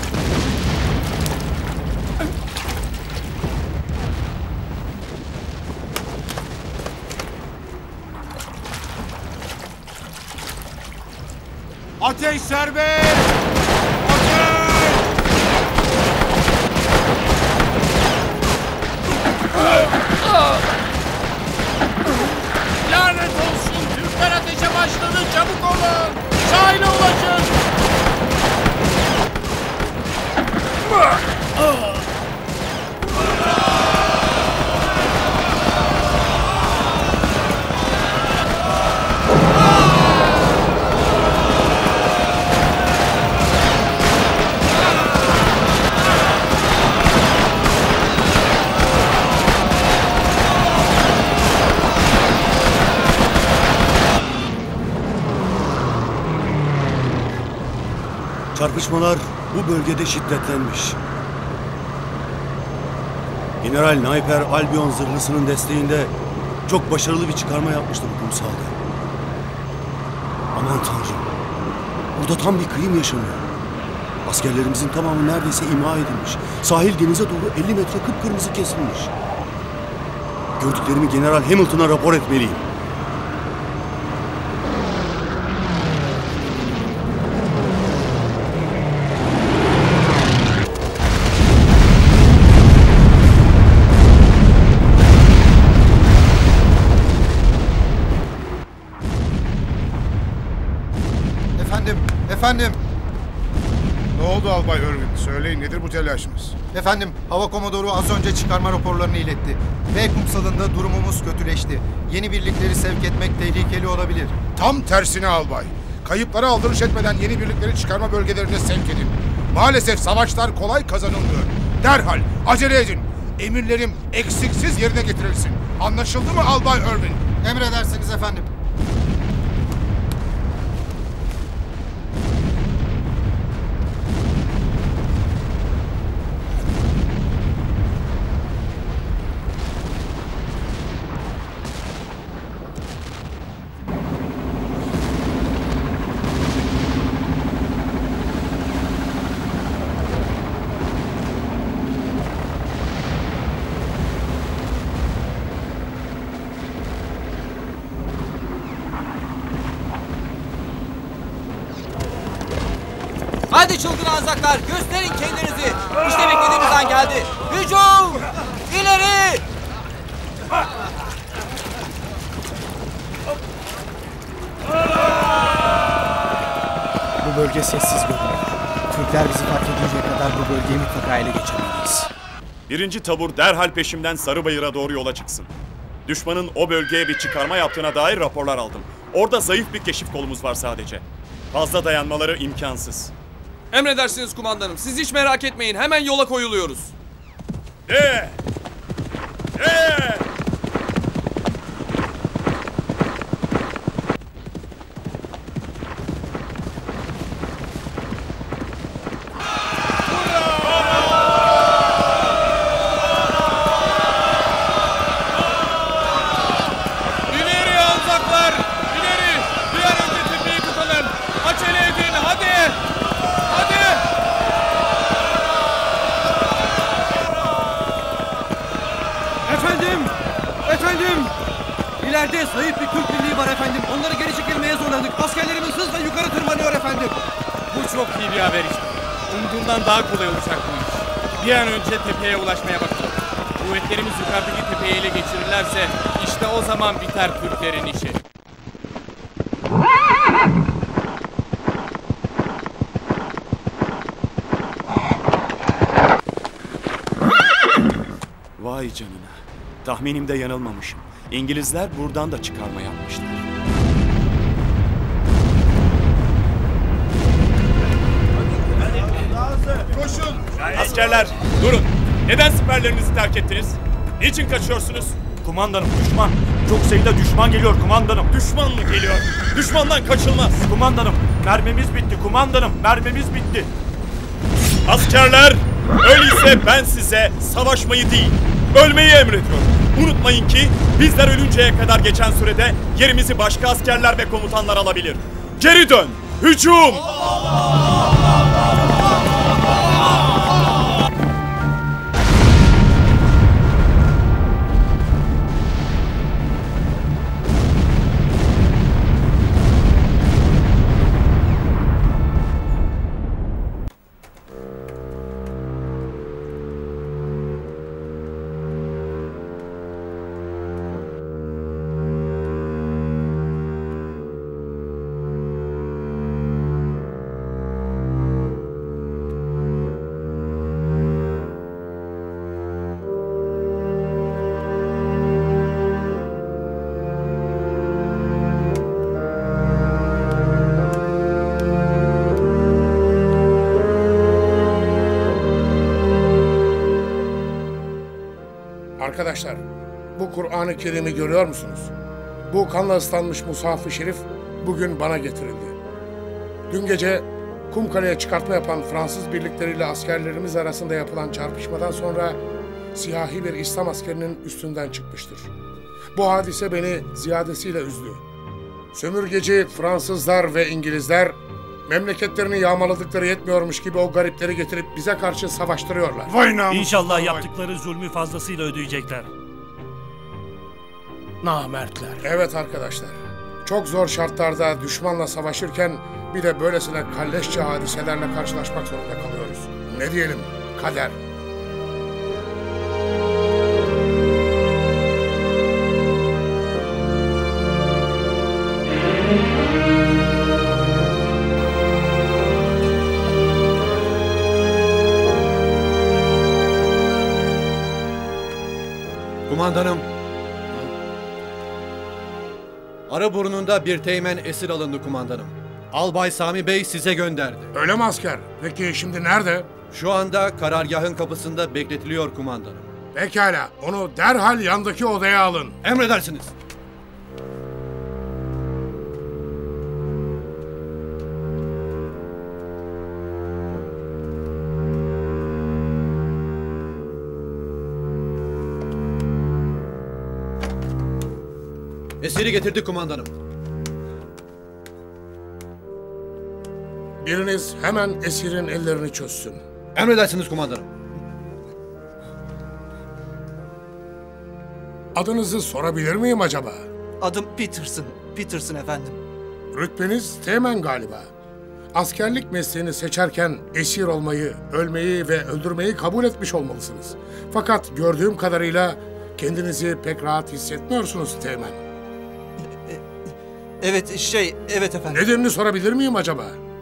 Ateş serbest! Lanet olsun. Türkler ateşe başladı. Çabuk olun. Sahile ulaşın. Çarpışmalar bu bölgede şiddetlenmiş. General Napier Albion zırhlısının desteğinde çok başarılı bir çıkarma yapmıştı bu kumsalda. Aman Tanrım, burada tam bir kıyım yaşanıyor. Askerlerimizin tamamı neredeyse imha edilmiş. Sahil denize doğru 50 metre kıpkırmızı kesilmiş. Gördüklerimi General Hamilton'a rapor etmeliyim. Efendim. Ne oldu Albay Irvin? Söyleyin, nedir bu telaşınız? Efendim, hava komodoru az önce çıkarma raporlarını iletti. V kumsalında durumumuz kötüleşti. Yeni birlikleri sevk etmek tehlikeli olabilir. Tam tersine albay. Kayıplara aldırış etmeden yeni birlikleri çıkarma bölgelerine sevk edin. Maalesef savaşlar kolay kazanılmıyor. Derhal acele edin. Emirlerim eksiksiz yerine getirilsin. Anlaşıldı mı Albay Irvin? Emredersiniz efendim. Hadi çılgın anzaklar, gösterin kendinizi. İşte beklediğimiz an geldi. Hücum! İleri! Bu bölge sessiz görünüyor. Türkler bizi fark edinceye kadar bu bölgeyi mutlaka ele geçirmeliyiz. Birinci tabur derhal peşimden Sarıbayır'a doğru yola çıksın. Düşmanın o bölgeye bir çıkarma yaptığına dair raporlar aldım. Orada zayıf bir keşif kolumuz var sadece. Fazla dayanmaları imkansız. Emredersiniz kumandanım. Siz hiç merak etmeyin. Hemen yola koyuluyoruz. İleri anzaklar! İleri! Bir an önce tepeyi tutalım. Acele edin. Hadi! Hadi! Efendim! Efendim! İleride zayıf bir Türk birliği var efendim. Onları geri çekilmeye zorladık. Askerlerimiz hızla yukarı tırmanıyor efendim. Bu çok iyi bir haber işte. Umduğumdan daha kolay olacak bu iş. Bir an önce tepeye ulaşmaya bakalım. Kuvvetlerimiz yukarıdaki tepeyi ele geçirirlerse işte o zaman biter Türklerin işi. Vay canına. Tahminimde yanılmamışım. İngilizler buradan da çıkarma yapmışlar. Koşun! Askerler durun. Neden siperlerinizi terk ettiniz? Niçin kaçıyorsunuz? Kumandanım düşman. Çok sayıda düşman geliyor kumandanım. Düşman mı geliyor? Düşmandan kaçılmaz. Kumandanım mermimiz bitti kumandanım. Mermimiz bitti. Askerler öyleyse ben size savaşmayı değil ölmeyi emrediyorum. Unutmayın ki bizler ölünceye kadar geçen sürede yerimizi başka askerler ve komutanlar alabilir. Geri dön! Hücum! Arkadaşlar, bu Kur'an-ı Kerim'i görüyor musunuz? Bu kanla ıslanmış Mushaf-ı Şerif bugün bana getirildi. Dün gece Kumkale'ye çıkartma yapan Fransız birlikleriyle askerlerimiz arasında yapılan çarpışmadan sonra siyahi bir İslam askerinin üstünden çıkmıştır. Bu hadise beni ziyadesiyle üzdü. Sömürgeci Fransızlar ve İngilizler memleketlerini yağmaladıkları yetmiyormuş gibi o garipleri getirip bize karşı savaştırıyorlar. İnşallah yaptıkları zulmü fazlasıyla ödeyecekler. Namertler. Evet arkadaşlar. Çok zor şartlarda düşmanla savaşırken bir de böylesine kalleşçe hadiselerle karşılaşmak zorunda kalıyoruz. Ne diyelim? Kader. Kumandanım. Araburnunda bir teğmen esir alındı kumandanım. Albay Sami Bey size gönderdi. Öyle mi asker? Peki şimdi nerede? Şu anda karargahın kapısında bekletiliyor kumandanım. Pekala, onu derhal yandaki odaya alın. Emredersiniz. Esiri getirdik kumandanım. Biriniz hemen esirin ellerini çözsün. Emredersiniz kumandanım. Adınızı sorabilir miyim acaba? Adım Peterson. Peterson efendim. Rütbeniz teğmen galiba. Askerlik mesleğini seçerken esir olmayı, ölmeyi ve öldürmeyi kabul etmiş olmalısınız. Fakat gördüğüm kadarıyla kendinizi pek rahat hissetmiyorsunuz teğmen. Evet efendim. Nedenini sorabilir miyim acaba?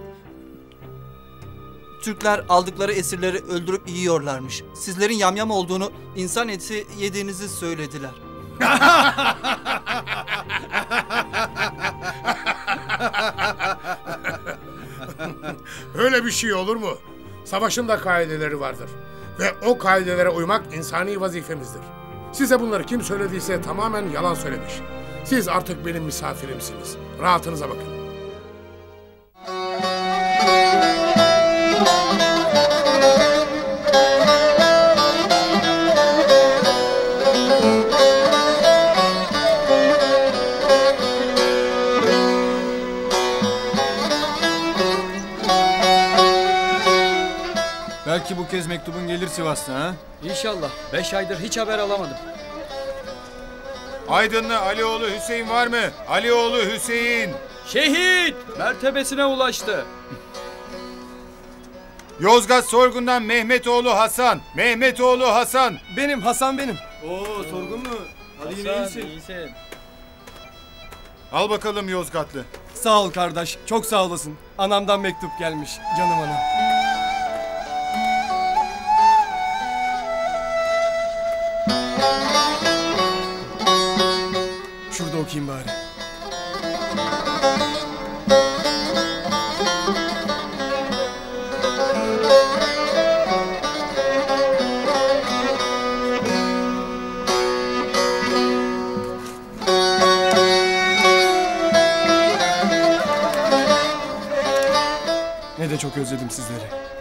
Türkler aldıkları esirleri öldürüp yiyorlarmış. Sizlerin yamyam olduğunu, insan eti yediğinizi söylediler. Öyle bir şey olur mu? Savaşın da kaideleri vardır. Ve o kaidelere uymak insani vazifemizdir. Size bunları kim söylediyse tamamen yalan söylemiş. Siz artık benim misafirimsiniz. Rahatınıza bakın. Belki bu kez mektubun gelir Sivas'ta ha? İnşallah. 5 aydır hiç haber alamadım. Aydınlı Alioğlu Hüseyin var mı? Alioğlu Hüseyin. Şehit! Mertebesine ulaştı. Yozgat Sorgun'dan Mehmetoğlu Hasan. Mehmetoğlu Hasan. Benim Hasan benim. Oo, Sorgun mu? Hadi yine iyisin. Al bakalım Yozgatlı. Sağ ol kardeş. Çok sağ olasın. Anamdan mektup gelmiş. Canım anam. Şurada okuyayım bari. Ne de çok özledim sizleri.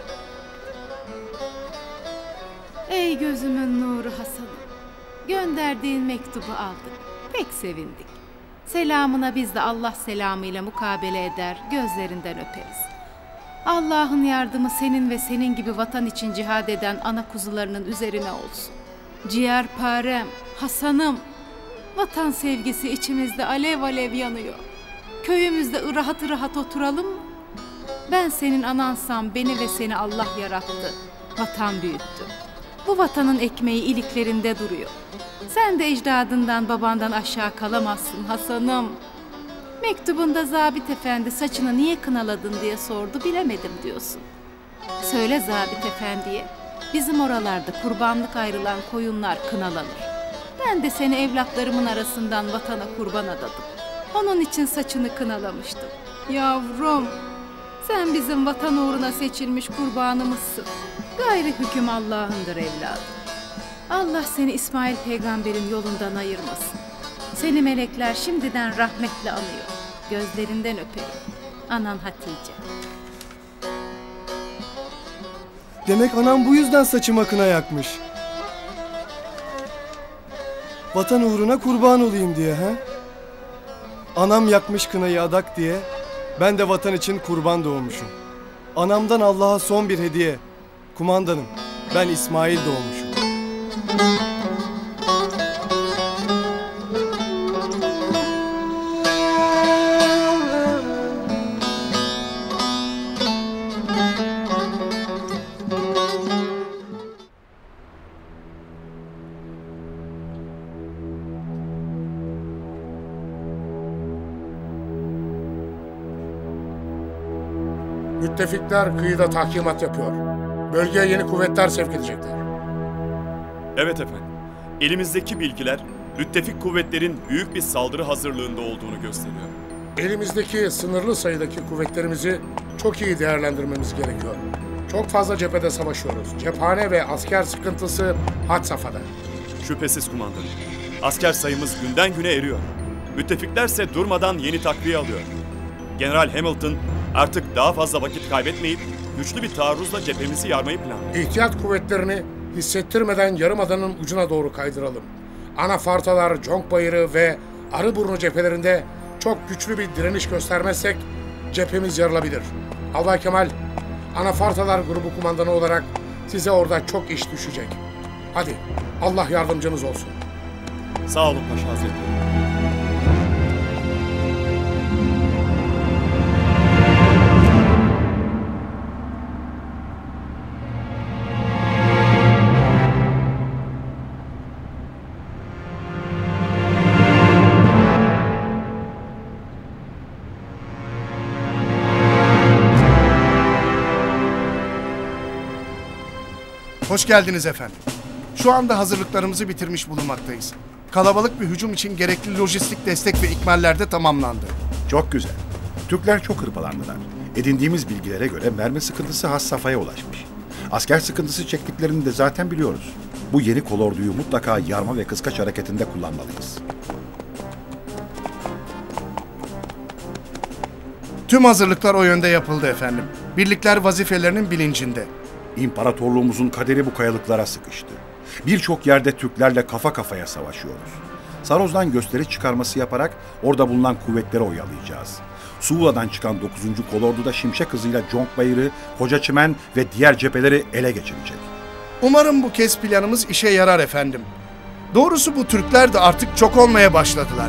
Ey gözümün nuru Hasan'ım. Gönderdiğin mektubu aldık. Pek sevindik. Selamına biz de Allah selamıyla mukabele eder, gözlerinden öperiz. Allah'ın yardımı senin ve senin gibi vatan için cihad eden ana kuzularının üzerine olsun. Ciğerparem, Hasan'ım, vatan sevgisi içimizde alev alev yanıyor. Köyümüzde rahat rahat oturalım mı? Ben senin anansam beni ve seni Allah yarattı. Vatan büyüttü. Bu vatanın ekmeği iliklerinde duruyor. Sen de ecdadından babandan aşağı kalamazsın Hasan'ım. Mektubunda Zabit Efendi saçını niye kınaladın diye sordu, bilemedim diyorsun. Söyle Zabit Efendi'ye, bizim oralarda kurbanlık ayrılan koyunlar kınalanır. Ben de seni evlatlarımın arasından vatana kurban adadım. Onun için saçını kınalamıştım. Yavrum, sen bizim vatan uğruna seçilmiş kurbanımızsın. Gayrı hüküm Allah'ındır evladım. Allah seni İsmail peygamberin yolundan ayırmasın. Seni melekler şimdiden rahmetle anıyor. Gözlerinden öperim. Anan Hatice. Demek anam bu yüzden saçıma kına yakmış. Vatan uğruna kurban olayım diye ha? Anam yakmış kınayı adak diye ben de vatan için kurban doğmuşum. Anamdan Allah'a son bir hediye. Kumandanım, ben İsmail doğmuşum. Müttefikler kıyıda tahkimat yapıyor. Bölgeye yeni kuvvetler sevk edecekler. Evet efendim. Elimizdeki bilgiler müttefik kuvvetlerin büyük bir saldırı hazırlığında olduğunu gösteriyor. Elimizdeki sınırlı sayıdaki kuvvetlerimizi çok iyi değerlendirmemiz gerekiyor. Çok fazla cephede savaşıyoruz. Cephane ve asker sıkıntısı had safhada. Şüphesiz kumandanım. Asker sayımız günden güne eriyor. Müttefiklerse durmadan yeni takviye alıyor. General Hamilton artık daha fazla vakit kaybetmeyip güçlü bir taarruzla cephemizi yarmayı planlıyor. İhtiyat kuvvetlerini hissettirmeden Yarımada'nın ucuna doğru kaydıralım. Anafartalar, Conkbayırı ve Arıburnu cephelerinde çok güçlü bir direniş göstermezsek cephemiz yarılabilir. Albay Kemal, Anafartalar grubu kumandanı olarak size orada çok iş düşecek. Hadi, Allah yardımcınız olsun. Sağ olun Paşa Hazretleri. Hoş geldiniz efendim. Şu anda hazırlıklarımızı bitirmiş bulunmaktayız. Kalabalık bir hücum için gerekli lojistik destek ve ikmaller de tamamlandı. Çok güzel. Türkler çok hırpalandılar. Edindiğimiz bilgilere göre mermi sıkıntısı has safhaya ulaşmış. Asker sıkıntısı çektiklerini de zaten biliyoruz. Bu yeni kolorduyu mutlaka yarma ve kıskaç hareketinde kullanmalıyız. Tüm hazırlıklar o yönde yapıldı efendim. Birlikler vazifelerinin bilincinde. İmparatorluğumuzun kaderi bu kayalıklara sıkıştı. Birçok yerde Türklerle kafa kafaya savaşıyoruz. Saroz'dan gösteri çıkarması yaparak orada bulunan kuvvetleri oyalayacağız. Suğla'dan çıkan 9. kolordu da şimşek hızıyla Conkbayırı, Kocaçimen ve diğer cepheleri ele geçirecek. Umarım bu kez planımız işe yarar efendim. Doğrusu bu Türkler de artık çok olmaya başladılar.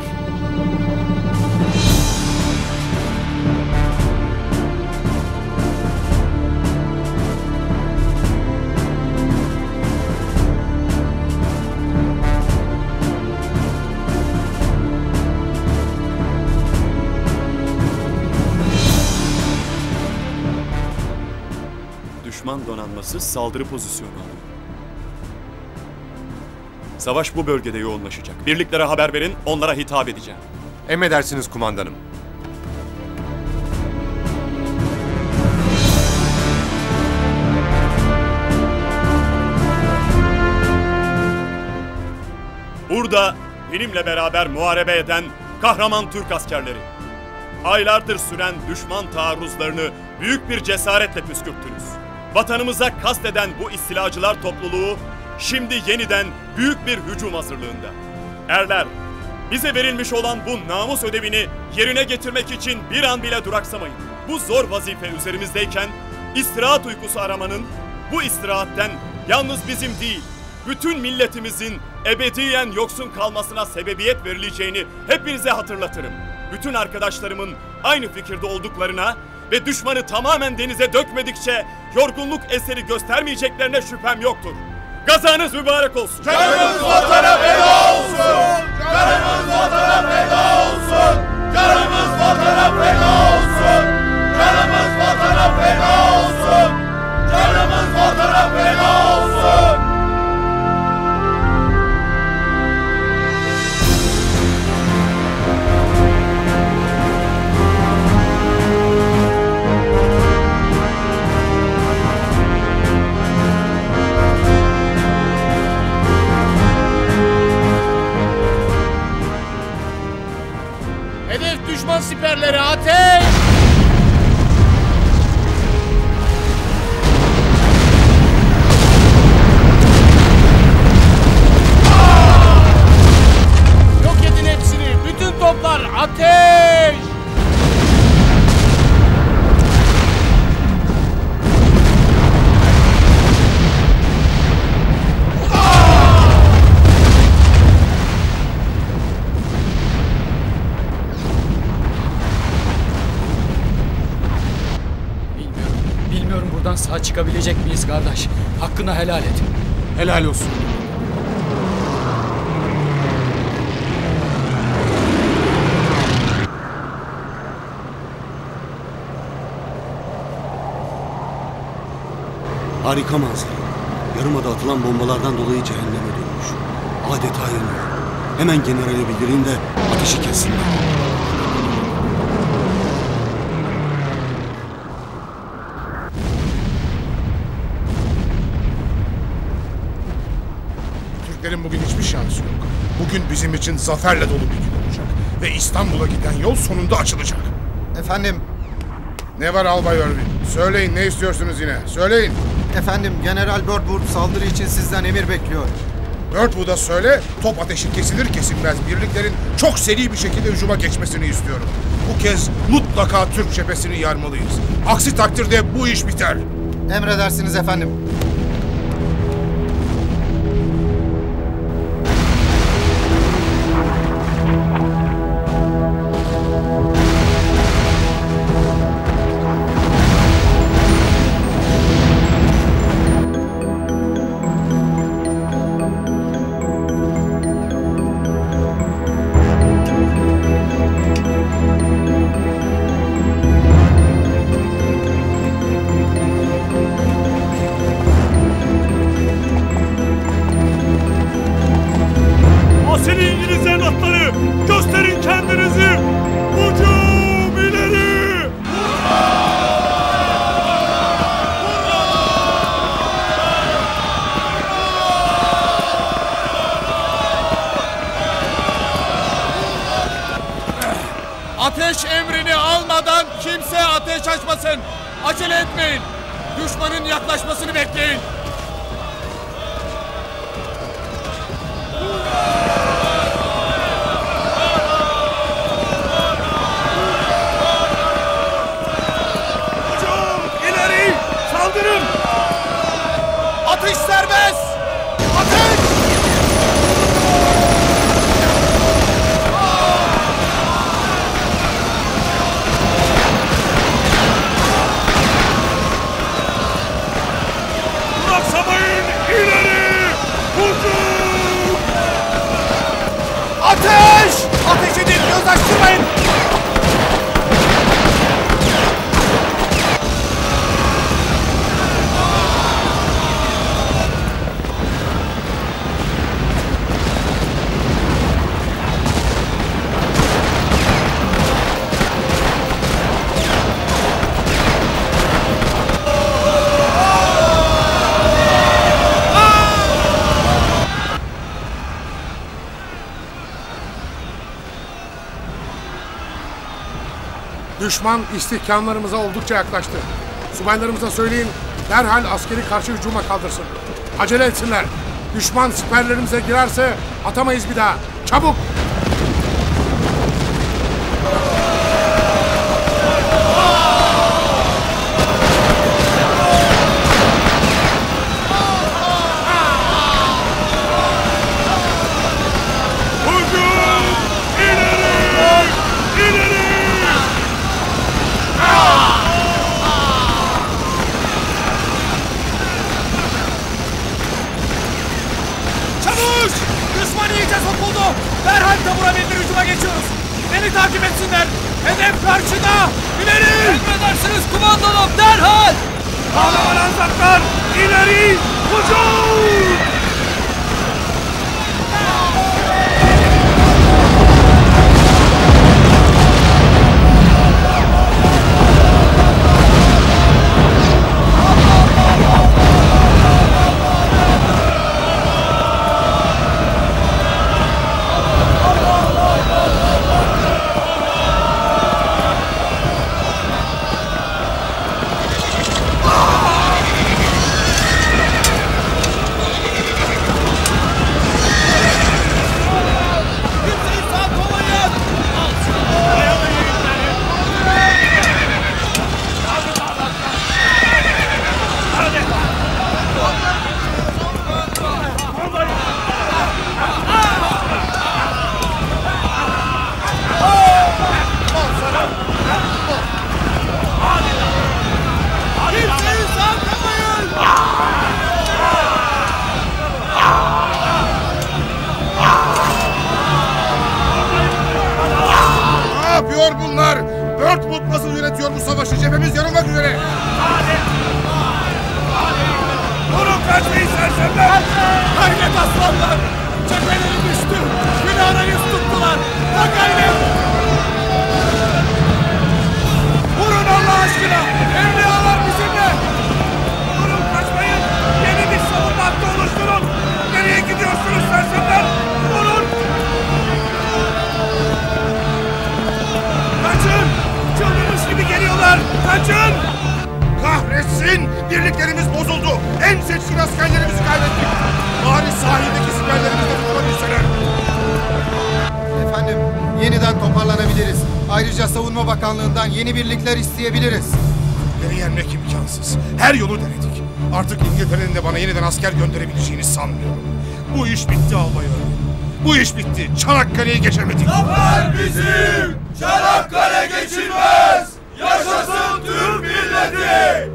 Düşman donanması saldırı pozisyonu alıyor. Savaş bu bölgede yoğunlaşacak. Birliklere haber verin, onlara hitap edeceğim. Emredersiniz kumandanım. Burada benimle beraber muharebe eden kahraman Türk askerleri. Aylardır süren düşman taarruzlarını büyük bir cesaretle püskürttünüz. Vatanımıza kasteden bu istilacılar topluluğu şimdi yeniden büyük bir hücum hazırlığında. Erler, bize verilmiş olan bu namus ödevini yerine getirmek için bir an bile duraksamayın. Bu zor vazife üzerimizdeyken istirahat uykusu aramanın bu istirahatten yalnız bizim değil, bütün milletimizin ebediyen yoksun kalmasına sebebiyet verileceğini hepinize hatırlatırım. Bütün arkadaşlarımın aynı fikirde olduklarına ve düşmanı tamamen denize dökmedikçe yorgunluk eseri göstermeyeceklerine şüphem yoktur. Gazanız mübarek olsun. Canımız vatana feda olsun. Canımız vatana feda olsun. Canımız vatana feda olsun. Canımız vatana feda olsun. Canımız vatana feda olsun. Hedef düşman siperleri, ateş! Yok edin hepsini, bütün toplar ateş! Bilmiyorum buradan sağ çıkabilecek miyiz kardeş? Hakkını helal et. Helal olsun. Harika manzara. Yarımada atılan bombalardan dolayı cehenneme dönmüş. Adeta yanıyor. Hemen generale bildireyim de ateşi kessinler. Türklerin bugün hiçbir şansı yok. Bugün bizim için zaferle dolu bir gün olacak. Ve İstanbul'a giden yol sonunda açılacak. Efendim? Ne var Albay Irving? Söyleyin, ne istiyorsunuz yine? Söyleyin. Efendim, General Birdwood saldırı için sizden emir bekliyor. Birdwood'a söyle, top ateşi kesilir kesilmez birliklerin çok seri bir şekilde hücuma geçmesini istiyorum. Bu kez mutlaka Türk cephesini yarmalıyız. Aksi takdirde bu iş biter. Emredersiniz efendim. Asil İngilizlerin atları! Gösterin kendinizi! Hücum ileri! Ateş emrini almadan kimse ateş açmasın. Acele etmeyin. Düşmanın yaklaşmasını bekleyin. İleri! Saldırın! Atış serbest! Ateş! Duraksamayın! İleri! Hücum! Ateş! Ateş edin! Göz açtırmayın! Düşman istihkamlarımıza oldukça yaklaştı. Subaylarımıza söyleyin, derhal askeri karşı hücuma kaldırsın. Acele etsinler. Düşman siperlerimize girerse atamayız bir daha. Çabuk! Çavuş! Düşman iyice sokuldu. Derhal tabura bindir hücuma geçiyoruz. Beni takip etsinler. Hedef karşıda. İleri! Emredersiniz kumandanım. Derhal! Kahraman Anzaklar! İleri! Hücum! bunlar? Birdwood nasıl yönetiyor bu savaşı? Cephemiz yanılmak üzere. Durun kaçmayın sersemler! Hayret aslanlar! Cepheleri düştü. Günahına yüz tuttular. Ha gayret. Vurun Allah aşkına. Evliyalar bizimle. Durun, kaçmayın. Yeni bir savunma hattı oluşturun. Nereye gidiyorsunuz sersemler? Vurun. Kaçın. Çıldırmış gibi geliyorlar. Kaçın. Kahretsin! Birliklerimiz bozuldu. En seçkin askerlerimizi kaybettik. Bari sahildeki siperlerimizde tutulabilseler. Efendim, yeniden toparlanabiliriz. Ayrıca Savunma Bakanlığı'ndan yeni birlikler isteyebiliriz. Beni yenmek imkansız. Her yolu denedik. Artık İngiltere'nin de bana yeniden asker gönderebileceğini sanmıyorum. Bu iş bitti albayım. Bu iş bitti. Çanakkale'yi geçemedik. Zafer bizim! Çanakkale geçilmez! Yaşasın Türk milleti!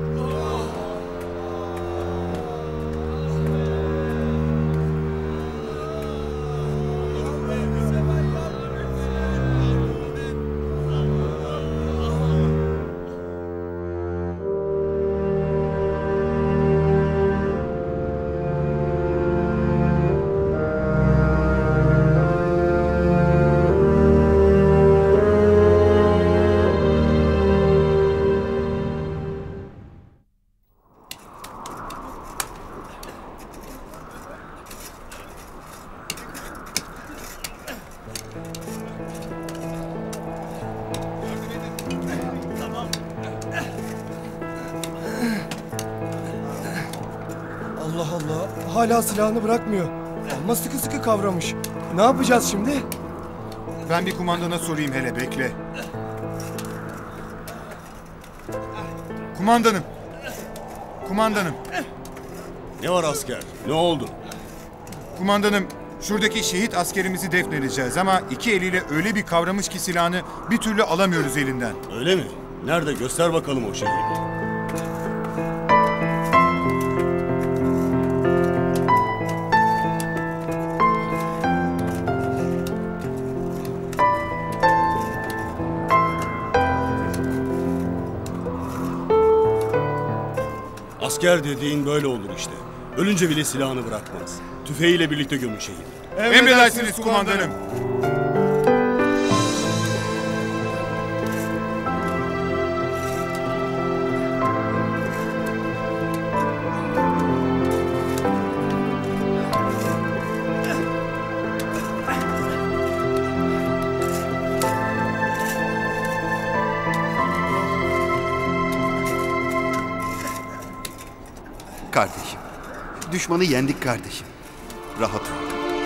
Allah Allah, hala silahını bırakmıyor. Ama sıkı sıkı kavramış. Ne yapacağız şimdi? Ben bir kumandana sorayım hele, bekle. Kumandanım. Kumandanım. Ne var asker? Ne oldu? Kumandanım, şuradaki şehit askerimizi defnedeceğiz ama iki eliyle öyle bir kavramış ki silahını bir türlü alamıyoruz elinden. Öyle mi? Nerede? Göster bakalım o şeyi. Asker dediğin böyle olur işte. Ölünce bile silahını bırakmaz. Tüfeğiyle birlikte gömün şehidi. Emredersiniz kumandanım. Kardeşim, düşmanı yendik kardeşim. Rahat ol.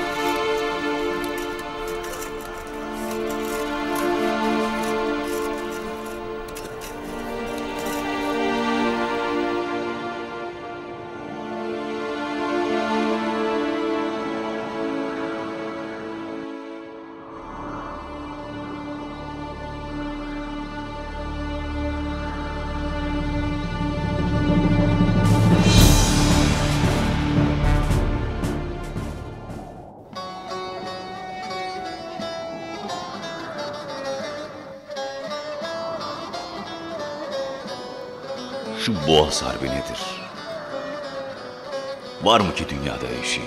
Şu Boğaz Harbi nedir? Var mı ki dünyada eşi?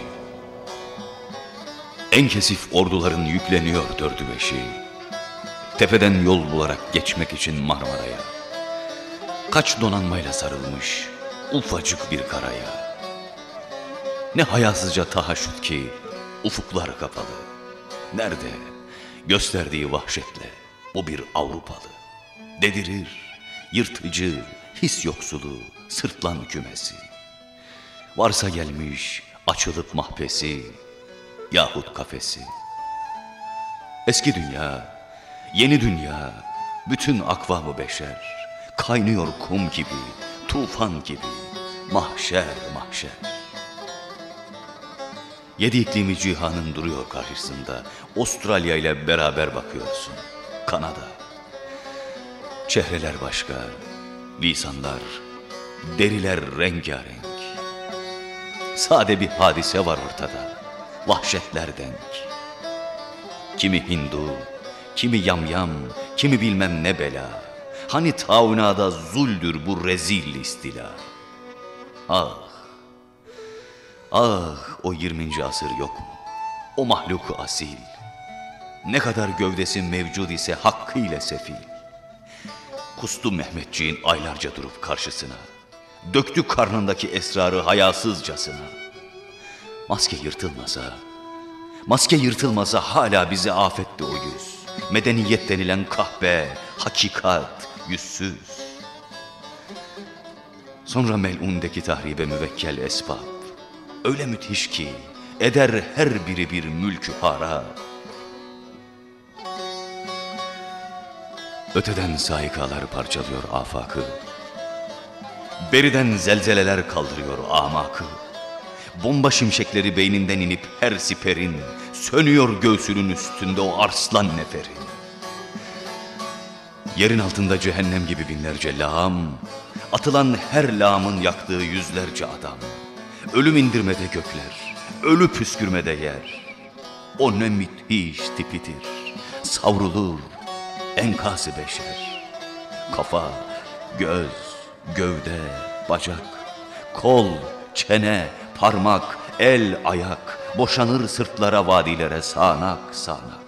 En kesif orduların yükleniyor dördü beşi. Tepeden yol bularak geçmek için Marmara'ya. Kaç donanmayla sarılmış ufacık bir karaya. Ne hayasızca tahaşüt ki ufuklar kapalı. Nerede gösterdiği vahşetle bu bir Avrupalı. Dedirir, yırtıcı, his yoksulu, sırtlan kümesi. Varsa gelmiş açılıp mahpesi yahut kafesi. Eski dünya, yeni dünya, bütün akvamı beşer kaynıyor kum gibi, tufan gibi, mahşer mahşer. Yedi iklimi cihanın duruyor karşısında. Avustralya ile beraber bakıyorsun. Kanada. Çehreler başka, lisanlar, deriler rengarenk. Sade bir hadise var ortada, vahşetler denk. Kimi Hindu, kimi yamyam, kimi bilmem ne bela. Hani taunada zuldür bu rezil istila. Ah, ah o 20. asır yok mu? O mahluku asil, ne kadar gövdesi mevcud ise hakkıyla sefil. Kustu Mehmetçiğin aylarca durup karşısına, döktü karnındaki esrarı hayasızcasına. Maske yırtılmasa hala bizi afetti o yüz. Medeniyet denilen kahpe, hakikat, yüzsüz. Sonra mel'undeki tahribe müvekkel esbab, öyle müthiş ki eder her biri bir mülkü harap. Öteden saikalar parçalıyor afakı, beriden zelzeleler kaldırıyor amakı. Bomba şimşekleri beyninden inip her siperin, sönüyor göğsünün üstünde o arslan neferin. Yerin altında cehennem gibi binlerce lağım, atılan her lağımın yaktığı yüzlerce adam. Ölüm indirmede gökler, ölü püskürmede yer. O ne müthiş tipidir, savrulur enkaz-ı beşer. Kafa, göz, gövde, bacak, kol, çene, parmak, el, ayak, boşanır sırtlara, vadilere sağanak sağanak.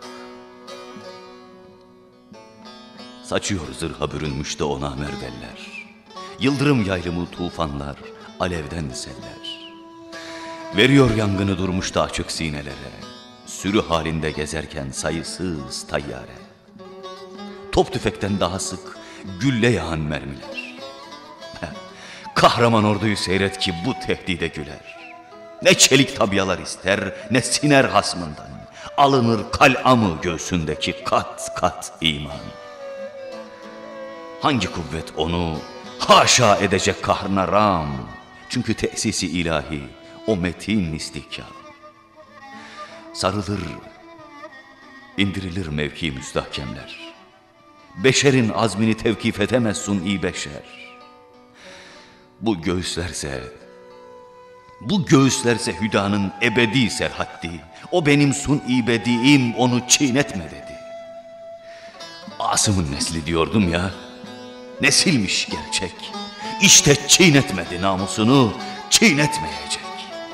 Saçıyor zırha bürünmüş de ona merveller, yıldırım yaylımı tufanlar, alevden seller. Veriyor yangını durmuş da açık sinelere, sürü halinde gezerken sayısız tayyare. Top tüfekten daha sık gülle yağan mermiler. Kahraman orduyu seyret ki bu tehdide güler. Ne çelik tabiyalar ister, ne siner hasmından. Alınır kal'amı göğsündeki kat kat iman. Hangi kuvvet onu haşa edecek kahrına ram? Çünkü tesisi ilahi o metin istihkam. Sarılır, indirilir mevki müstahkemler. Beşerin azmini tevkif edemez suni beşer. Bu göğüslerse hüdanın ebedi serhaddi. O benim suni bediğim, onu çiğnetme dedi. Asım'ın nesli diyordum ya, nesilmiş gerçek. İşte çiğnetmedi namusunu, çiğnetmeyecek.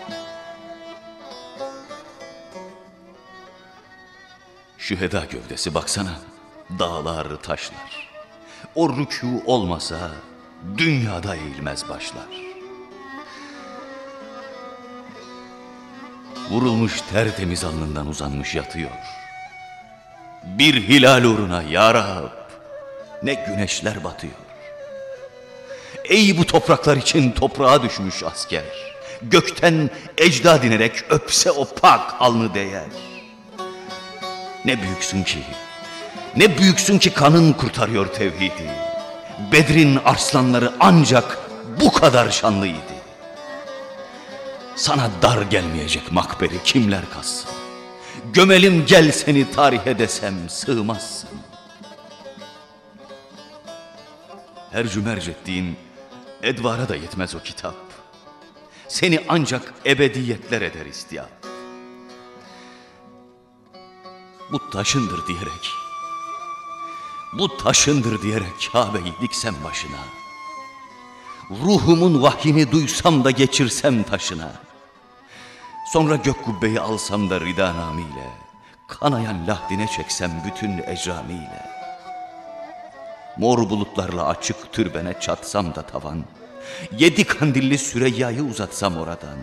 Şüheda gövdesi baksana, dağlar taşlar. O rükû olmasa dünyada eğilmez başlar. Vurulmuş tertemiz alnından uzanmış yatıyor. Bir hilal uğruna ya Rab, ne güneşler batıyor. Ey bu topraklar için toprağa düşmüş asker, gökten ecda dinerek öpse o pak alnı değer. Ne büyüksün ki kanın kurtarıyor tevhidi. Bedrin arslanları ancak bu kadar şanlıydı. Sana dar gelmeyecek makberi kimler kazsın? Gömelim gel seni tarihe desem sığmazsın. Her cümerc ettiğin edvara da yetmez o kitap. Seni ancak ebediyetler eder istiyap. Bu taşındır diyerek Kabe'yi diksem başına. Ruhumun vahyini duysam da geçirsem taşına. Sonra gök kubbeyi alsam da ridanamiyle, kanayan lahdine çeksem bütün ecramiyle. Mor bulutlarla açık türbene çatsam da tavan, 7 kandilli Süreyya'yı uzatsam oradan.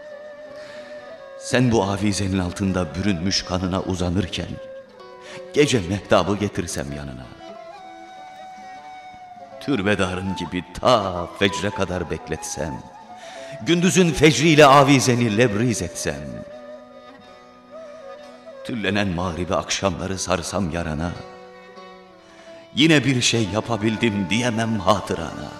Sen bu avizenin altında bürünmüş kanına uzanırken, gece mehtabı getirsem yanına. Türbedarın gibi ta fecre kadar bekletsem, gündüzün fecriyle avizeni lebriz etsem, tüllenen mağribi akşamları sarsam yarana, yine bir şey yapabildim diyemem hatırana.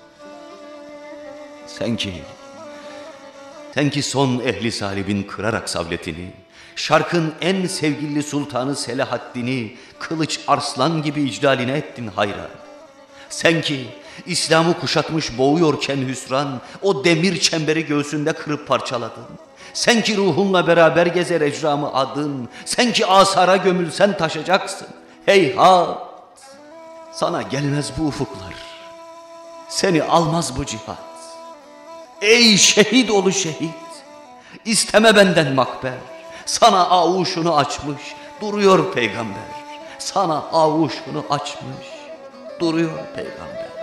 Sen ki son ehli salibin kırarak savletini, şarkın en sevgili sultanı Selahaddin'i kılıç arslan gibi iclaline ettin hayra. Sen ki İslam'ı kuşatmış boğuyorken hüsran, o demir çemberi göğsünde kırıp parçaladın. Sen ki ruhunla beraber gezer ecramı adın, sen ki asara gömülsen taşacaksın. Heyhat, sana gelmez bu ufuklar, seni almaz bu cihat. Ey şehit oğlu şehit, isteme benden makber, Sana avuşunu açmış duruyor peygamber. Sana avuşunu açmış duruyor peygamber.